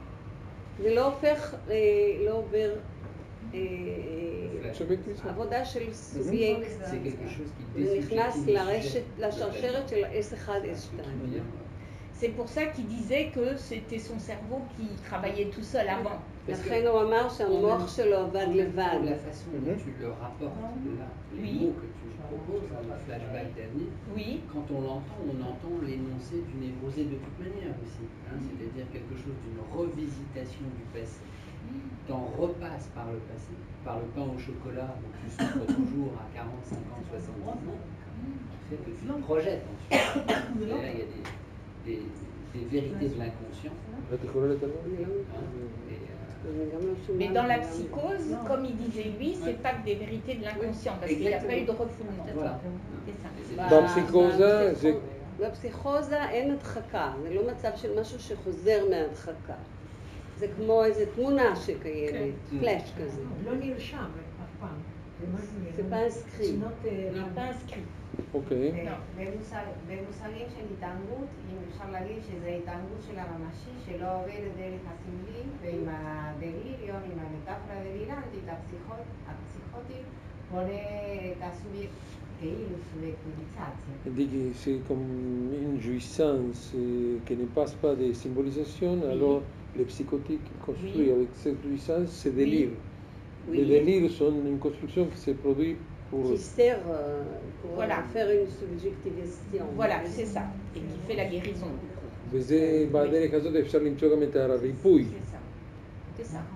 זה לא הופך, אה, לא עובר אה, Subjectivisme. עבודה של סובייקט. C'est quelque chose qui זה נכנס désubjective le לרשת, sujet. לשרשרת של ה-S אחד, S Tu שתיים. veux dire, C'est pour ça qu'il disait que c'était son cerveau qui travaillait tout seul avant. Parce que- לכן הוא אמר שהמוח שלו עבד En même לבד. temps, la façon dont tu le rapportes là, les Oui. mots que tu proposes, hein, le flashback d'avenir, Oui, quand on l'entend, on entend l'énoncé du névrosé de toute manière aussi. Hein, c'est-à-dire quelque chose d'une revisitation du passé. T'en repasses par le passé, par le pain au chocolat dont tu souffres toujours à quarante, cinquante, soixante-dix ans, qui fait que tu te projettes ensuite. Et là, il y a des, des, des vérités de l'inconscient. את יכולה לתרגם? אני לא- hein, et, euh, אני גם לא שומעת. mais dans la גם- psychose, comme il disait lui, c'est pas que des vérités de l'inconscient, parce qu'il n'y a pas eu de refoulement. Voilà. C'est ça. et c'est- ב- בפסיכוזה בפסיכו- זה... בפסיכוזה אין הדחקה, זה לא מצב של משהו שחוזר מהדחקה. זה כמו איזו תמונה שקיימת, פלאש כזה. לא נרשם אף פעם. זה pas inscrit. תמונות, אה, Il n'est pas inscrit. אוקיי. לא. במושג- במושגים של התעמרות, אם אפשר להגיד שזה התעמרות של הממשי שלא עובדת דרך הסמלי ועם הדליריום, עם המטאפורה הדלילנטית, הפסיכוט- הפסיכוטית, בונה את הסובייקט כאילו סובייקטיביזציה. Il dit que c'est comme une jouissance euh, qui ne passe pas de symbolisation, alors les psychotiques construits Oui. avec cette jouissance, c'est délire. Oui. Les délires sont une construction qui se produit pour... qui sert euh, pour Voilà. faire une subjectivation. Voilà, c'est ça. Et qui fait la guérison. וזה בדרך הזאת אפשר למצוא גם את הריפוי. C'est ça. C'est ça.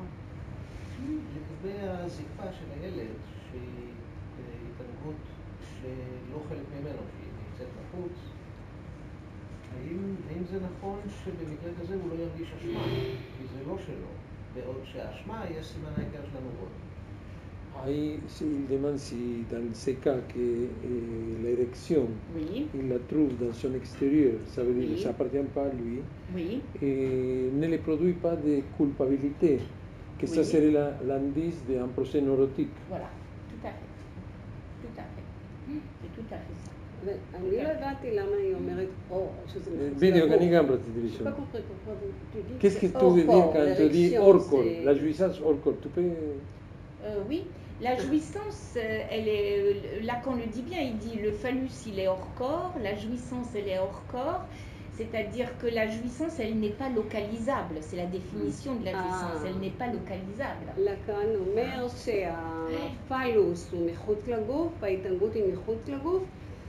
לגבי הזקפה של הילד, שהיא אה, התעמרות שלא חלק ממנו, שהיא נמצאת בחוץ, האם, האם זה נכון שבמקרה כזה הוא לא ירגיש אשמה, כי זה לא שלו, בעוד שהאשמה היא הסימן העיקר של הנורות. Ahí sí, il demande si dans ces cas que euh, l'érection, Oui, il la trouve dans son extérieur, ça veut dire que Oui. ça appartient pas à lui, oui, et ne le produit pas de culpabilité que oui. ça serait la- l'indice d'un procès neurotique. Voilà, tout à fait. Tout à fait. C'est tout à fait ça. אבל אני לא הבנתי למה היא אומרת אור, שזה מחוץ לגוף. בדיוק, אני גם רציתי J'ai לשאול. pas compris pourquoi vous tu dis Qu'est-ce que c'est tu veux hors dire corps, quand tu dis l'érection, hors corps? c'est- La jouissance hors corps, tu peux... Euh, oui, la jouissance, euh, elle est, Lacan le dit bien, il dit le phallus il est hors corps, la jouissance elle est hors corps, c'est-à-dire que la jouissance elle n'est pas localisable, c'est la définition de la jouissance, Ah. elle n'est pas localisable. לקאן אומר שהפלוס הוא מחוץ לגוף, וההתענגות היא מחוץ לגוף,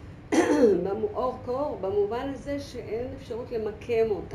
אור קור, במובן הזה שאין אפשרות למקם אותה.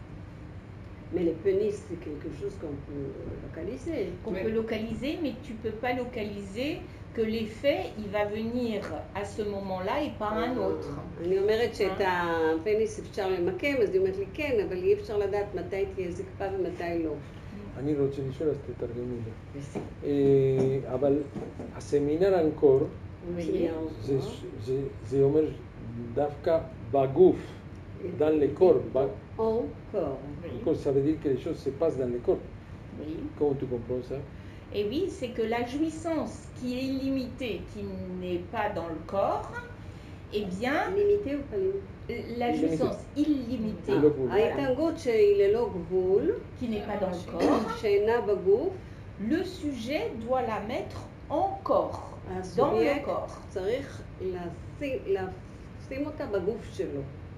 Mais le pénis, c'est quelque chose qu'on peut localiser. Qu'on peut localiser, mais tu peux pas localiser que l'effet il va venir à ce moment-là et pas à un autre. אני אומרת שאת הפניס אפשר למקם, אז היא אומרת לי כן, אבל אי אפשר לדעת מתי תהיה זקפה ומתי לא. אני רוצה לשאול, אז תתרגמי לי. אה, אבל הסמינר אנקור, זה- זה- זה אומר דווקא בגוף, dans le corps. ba- Encore. Encore, ça veut dire que les choses se passent dans le corps. Oui. Comment tu comprends ça? Et oui, c'est que la jouissance qui est illimitée, qui n'est pas dans le corps, eh bien, לימיטי או pas לימיטי? la jouissance illimitée, ההתענגות שהיא ללא גבול, qui n'est pas dans le corps, שאינה בגוף, le sujet doit la mettre en corps, dans le הסובייקט corps. צריך לשים, לשים אותה בגוף שלו.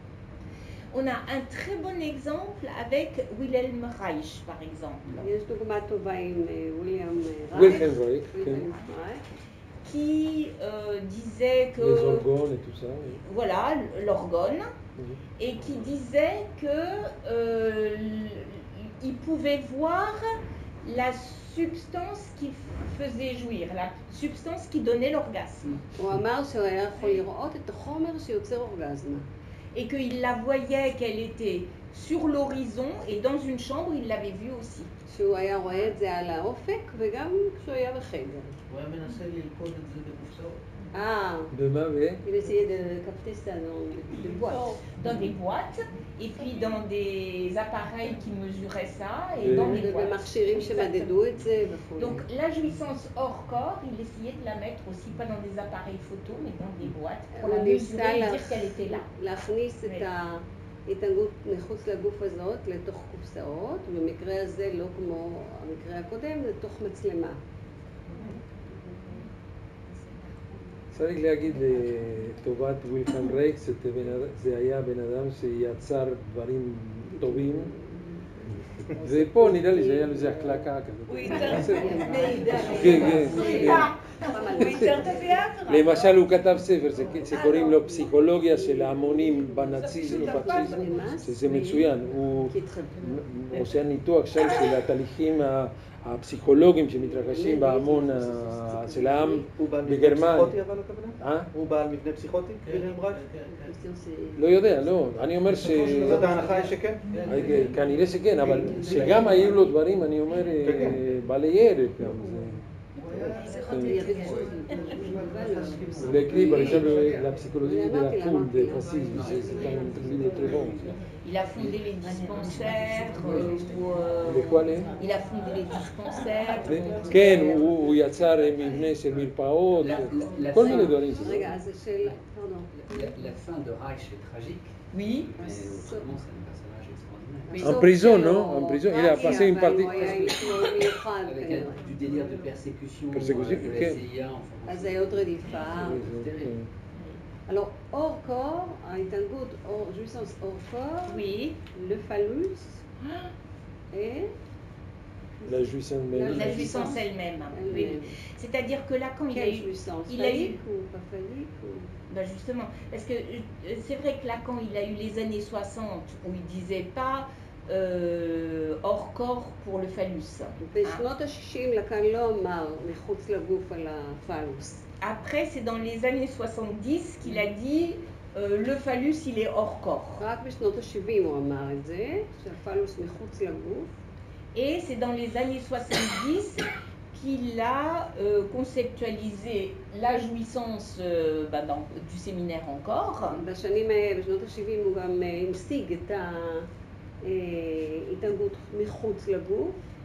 On a un très bon exemple avec Wilhelm Reich, par exemple, יש דוגמה טובה עם אה, וויליאם רייך. Wilhelm Reich, וויליאם רייך. qui euh, disait que... Les organes et tout ça. oui. Voilà, l'orgone, Mhm. et qui disait que euh, il pouvait voir la substance qui faisait jouir, la substance qui donnait l'orgasme, הוא אמר שהוא היה יכול לראות את החומר שיוצר אורגזמה. et qu'il la voyait qu'elle était sur l'horizon et dans une chambre, il l'avait vue aussi. שהוא היה רואה את זה על האופק וגם כשהוא היה בחדר. הוא היה מנסה ללכוד את זה בקופסאות. אה, Demain, oui. il essayait de capter ça dans des boîtes. Dans des boîtes, et puis dans des appareils qui mesuraient ça, et dans des boîtes. ובמכשירים שמדדו את זה וכו'. Donc la jouissance hors corps, il essayait de la mettre aussi pas dans des appareils photo, mais dans des boîtes pour la הוא mesurer ניסה et לה- dire qu'elle était là. להכניס את ההתענגות מחוץ לגוף הזאת לתוך קופסאות, במקרה הזה לא כמו המקרה הקודם, לתוך מצלמה. צריך להגיד לטובת וילהלם רייך, זה בן- זה היה בן אדם שיצר דברים טובים, ופה נראה לי שהיה לזה החלקה כזאת. הוא ייצר בסדר. מידע. כן, כן, כן. הוא ייצר את הוויאגרה. למשל הוא כתב ספר זה- שקוראים לו פסיכולוגיה של ההמונים בנאציזם ובפאשיזם, שזה מצוין, הוא עושה ניתוח שם של התהליכים ה- הפסיכולוגיים שמתרחשים בהמון ה- של העם הוא בעל מבנה בגרמניה. פסיכוטי אבל הכוונה? אה? הוא בעל מבנה פסיכוטי? וילהלם רייך? לא יודע, לא, אני אומר ש... זאת ההנחה היא שכן? כנראה שכן, אבל שגם היו לו דברים, אני אומר, אה, בעלי ערך גם. Il a écrit par exemple la psychologie de la foule des fascistes, c'est un livre très bon. Il a fondé les dispensaires, euh, ou, euh, De quoi les? il a fondé les dispensaires. כן, הוא הוא יצר מבנה של מרפאות, כל מיני דברים. רגע, אז השאלה, פרדון. La, la fin de Reich est tragique, Oui, mais autrement c'est un personnage extraordinaire. En prison, non? En prison, il a passé une partie. הוא היה איש מאוד מיוחד Avec כנראה. un- du délire de persécution, Persécution, euh, de ok. la C I A, enfin. אז היה עוד רדיפה. Alors, hors corps, ההתענגות, hors- jouissance hors corps, oui. le phallus et La jouissance même. La jouissance elle-même. Oui. elle-même. C'est-à-dire que Lacan, il a Quelle eu... jouissance? il a eu- Phallique ou pas phallique ou... Ben justement, parce que euh, c'est vrai que Lacan, il a eu les années soixante où il disait pas euh, hors corps pour le phallus. Hein. בשנות ה-שישים לקאן לא אמר מחוץ לגוף על הפלוס. Après, c'est dans les années soixante-dix qu'il a dit euh, le phallus, il est hors corps. רק בשנות ה-שבעים הוא אמר את זה, שהפלוס מחוץ לגוף. Et c'est dans les années soixante-dix qu'il a euh, conceptualisé la jouissance euh, ben, dans- du séminaire encore. בשנים, ה- בשנות ה-שבעים הוא גם אה, המשיג את ההתענגות מחוץ לגוף.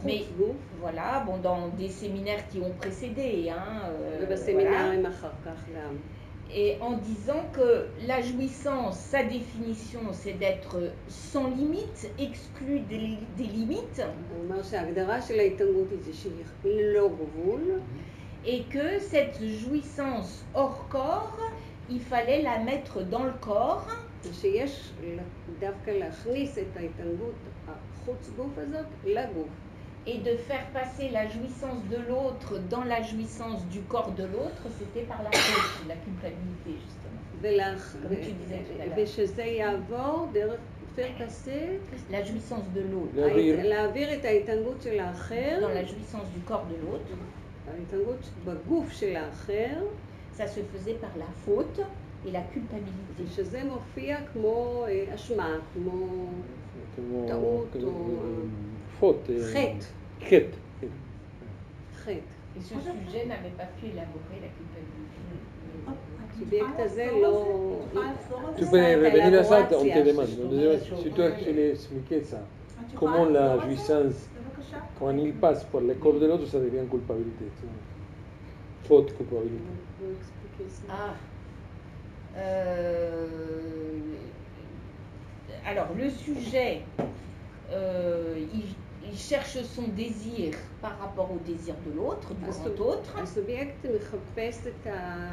Mais voilà, bon, dans des séminaires qui ont précédé, hein, euh, ובסמינרים voilà. אחר כך גם. Et en disant que la jouissance, sa définition, c'est d'être sans limite, exclu des, des limites. הוא אומר שההגדרה של ההתענגות היא שהיא ללא גבול. Et que cette jouissance hors corps, il fallait la mettre dans le corps. ושיש דווקא להכניס את ההתענגות החוץ גוף הזאת לגוף. Et de faire passer la jouissance de l'autre dans la jouissance du corps de l'autre, c'était par la faute, la culpabilité justement. ולך, Comme tu disais tout à l'heure. ושזה יעבור דרך faire passer La jouissance de l'autre. להעביר את ההתענגות של האחר. Dans la jouissance du corps de l'autre. ההתענגות בגוף של האחר. Ça se faisait par la faute et la culpabilité. שזה מופיע כמו אשמה, כמו טעות או חטא. חטא. חטא. Et ce sujet n'avait pas pu élaborer la culpabilité. Subiect הזה לא... Tu peux revenir à ça, on te demande. Si tu as expliqué ça, comment la jouissance, quand il passe par le corps de l'autre, ça devient culpabilité. Faute, culpabilité. Ah. Euh, alors, le sujet, euh, il, il cherche son désir par rapport au désir de l'autre, du grand autre. הסובייקט מחפש את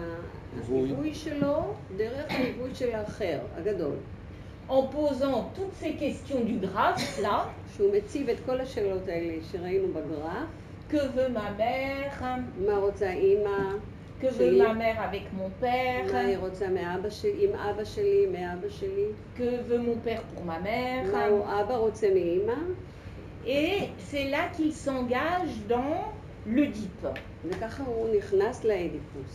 החיווי שלו דרך החיווי של האחר, הגדול. En posant toutes ces questions du graphe, là, שהוא מציב את כל השאלות האלה שראינו בגרף. Que veut ma mère? מה רוצה אימא? Que veut ma mère avec mon père? מה היא רוצה מאבא שלי, עם אבא שלי, מאבא שלי? Que veut mon père pour ma mère? מה אבא רוצה מאימא? Et c'est là qu'il s'engage dans l'Oedipe. וככה הוא נכנס לאדיפוס.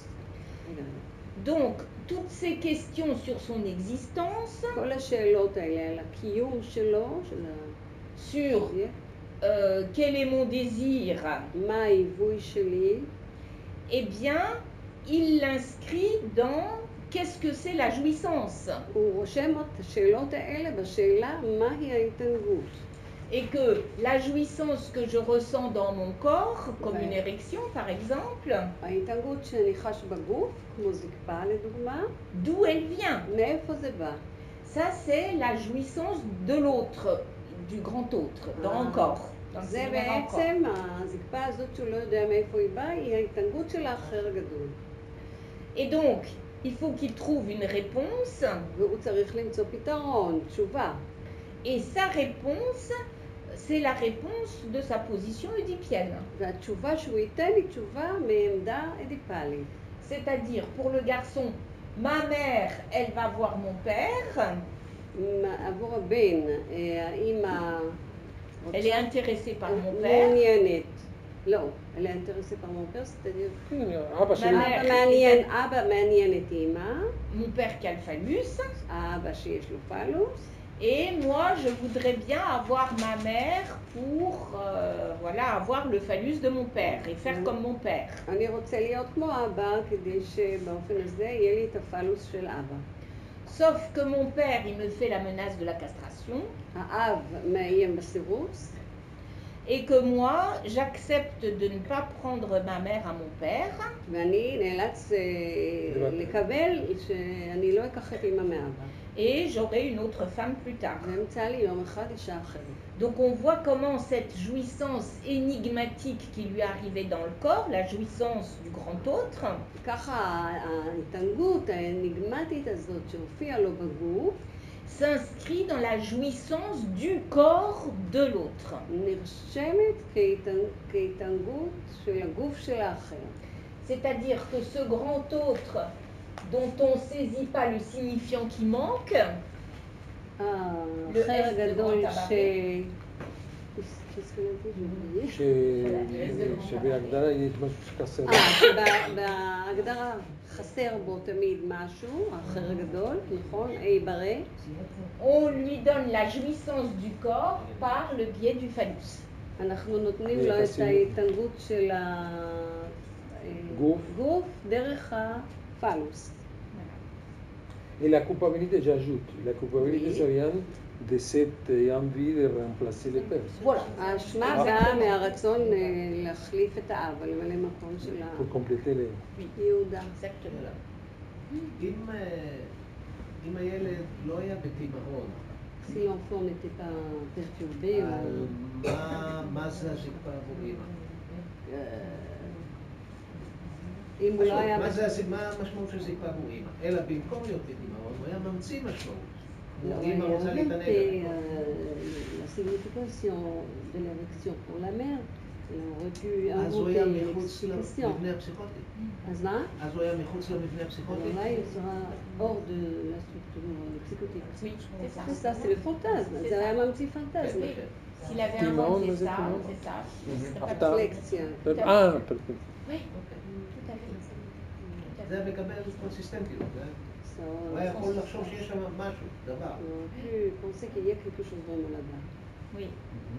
Donc, toutes ces questions sur son existence, כל השאלות האלה על הקיום שלו, של sur euh, quel est mon désir, מה ההיווי שלי, eh bien, il l'inscrit dans qu'est-ce que c'est la jouissance. הוא רושם את השאלות האלה בשאלה מהי ההתענגות. Et que la jouissance que je ressens dans mon corps, comme une érection par exemple, ההתענגות שאני חש בגוף, כמו זקפה לדוגמה, d'où elle vient? מאיפה זה בא? Ça c'est la jouissance de l'autre, du grand autre, dans le corps. זה בעצם, הזקפה הזאת שהוא לא יודע מאיפה היא באה, היא ההתענגות של האחר הגדול. Et donc, il faut qu'il trouve une réponse. והוא צריך למצוא פתרון, תשובה. Et sa réponse, c'est la réponse de sa position oedipienne. והתשובה שהוא ייתן היא תשובה מעמדה אדיפלית. C'est-à-dire, pour le garçon, ma mère, elle va voir mon père. עבור הבן, האמא... Elle est intéressée par mon père. מעניינת. לא, elle est intéressée par mon père, c'est-à-dire... אבא שלי. אבא מעניין את אמא. Mon père qui a le phallus. האבא שיש לו פלוס. Et moi, je voudrais bien avoir ma mère pour euh, voilà, avoir le phallus de mon père et faire comme mon père. אני רוצה להיות כמו אבא כדי שבאופן הזה יהיה לי את הפלוס של אבא. Sauf que mon père, il me fait la menace de la castration. האב מאיים בסירוס. Et que moi, j'accepte de ne pas prendre ma mère à mon père. ואני נאלץ לקבל שאני לא אקח את אמא מאבא. Et j'aurai une autre femme plus tard. Donc on voit comment cette jouissance énigmatique qui lui arrivait dans le corps, la jouissance du grand autre, s'inscrit dans la jouissance du corps de l'autre. C'est-à-dire que ce grand autre dont on ne saisit pas le signifiant qui manque, le S de grand tabaret. שבהגדרה יש משהו שחסר. בהגדרה חסר בו תמיד משהו, האחר הגדול, נכון, אי ברא. On lui donne la jouissance du corps par le biais du phallus. אנחנו נותנים לו את ההתענגות של הגוף דרך הפלוס. Et la culpabilité, j'ajoute, la culpabilité, ça vient de cette envie de remplacer les pères. וואלה, האשמה באה מהרצון להחליף את האב, למלא מקום של Pour compléter les... יהודה. אם אם הילד לא היה בתימהון, Si l'enfant n'était pas perturbé, מה זה הזקפה עבור אמא? אם הוא לא היה... מה המשמעות של זקפה עבור אמא? אלא במקום להיות בתימהון, הוא היה ממציא משמעות. Non, il y a inventé la signification de l'érection pour la mère. Il aurait pu inventer une explication. אז מה? אז הוא היה מחוץ למבנה הפסיכוטי? אולי il sera hors de la structure psychotique. Oui, c'est ça. C'est ça, c'est le fantasme. C'est un petit fantasme. S'il avait inventé ça, c'est ça. Réflexion. Ah, peut-être. Oui, tout à fait. זה מקבל קונסיסטנטיות. הוא היה יכול לחשוב שיש שם משהו, דבר. On aurait pu penser qu'il y a quelque chose vraiment là-bas. Oui.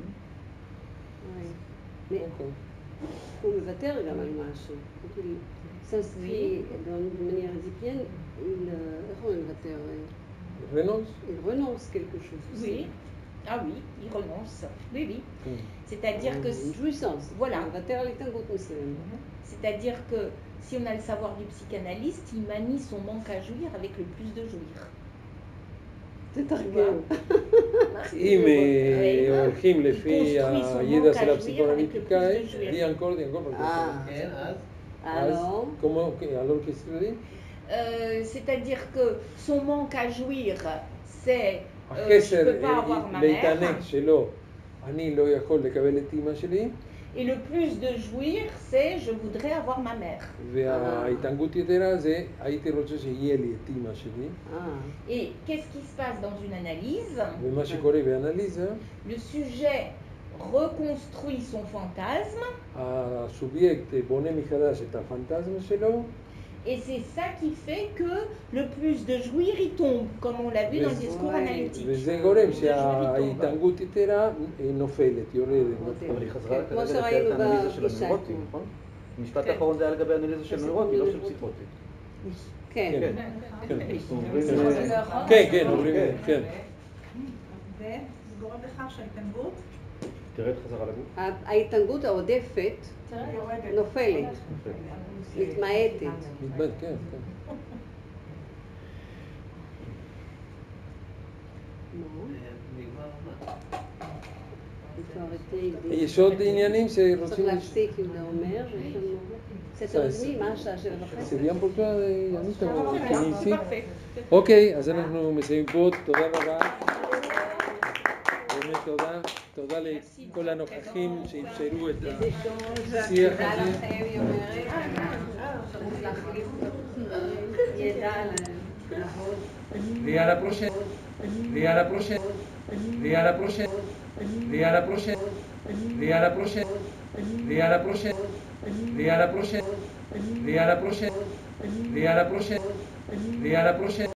Oui. Mais הוא מוותר גם על משהו. quand il s'inscrit d'une manière égyptienne, il, איך הוא מוותר? Renonce. Il renonce quelque chose. Oui. Ah oui, il renonce. Oui, oui. Mm. C'est-à-dire que... Jouissance. Voilà. מוותר על התנהגות מסוימת. C'est-à-dire que si on a le savoir du psychanalyste, il manie son manque à jouir avec le plus de jouir. תתרגם. אם הולכים לפי הידע של הפסיכואנליטיקה, די אנקור, די אנקור. כן, אז? Alors, comment, alors qu'est-ce que tu dis? Euh, c'est-à-dire que son manque à jouir, c'est euh, je החסר peux pas avoir ma להתענג mère. שלו, אני לא יכול לקבל את אמא שלי. Et le plus de jouir, c'est je voudrais avoir ma mère. וההתענגות יתרה זה הייתי רוצה שיהיה לי את אמא שלי. Et qu'est-ce qui se passe dans une analyse? ומה שקורה באנליזה, le sujet reconstruit son fantasme. הסובייקט בונה מחדש את הפנטזמה שלו. Et c'est ça qui fait que le plus de jouir, il tombe, comme on l'a vu dans le discours analytique. וזה גורם שההתענגות יתרה נופלת, יורדת. אבל היא חזרה כרגע לתת האנליזה של הנוירוטי, נכון? המשפט האחרון זה היה לגבי האנליזה של נוירוטי, לא של פסיכוטי. כן. כן, כן, אומרים, כן. וזה גורם לכך שההתענגות תרד חזרה לגוף. ההתענגות העודפת נופלת. מתמעטת. מתמעטת, כן, כן. יש עוד עניינים שרוצים... צריך להפסיק, יהודה אומר, ספר דמי, מה השעה של וחצי? C'est bien pour toi, Yannick, on finit ici. אוקיי, אז אנחנו מסיימים פה, תודה רבה. באמת תודה, תודה לכל הנוכחים שאפשרו את השיח הזה. Et à la prochaine. Et à la prochaine. Et à la prochaine. Et à la prochaine. Et à la prochaine. Et à la prochaine. Et à la prochaine. Et à la prochaine. Et à la prochaine. Et à la prochaine.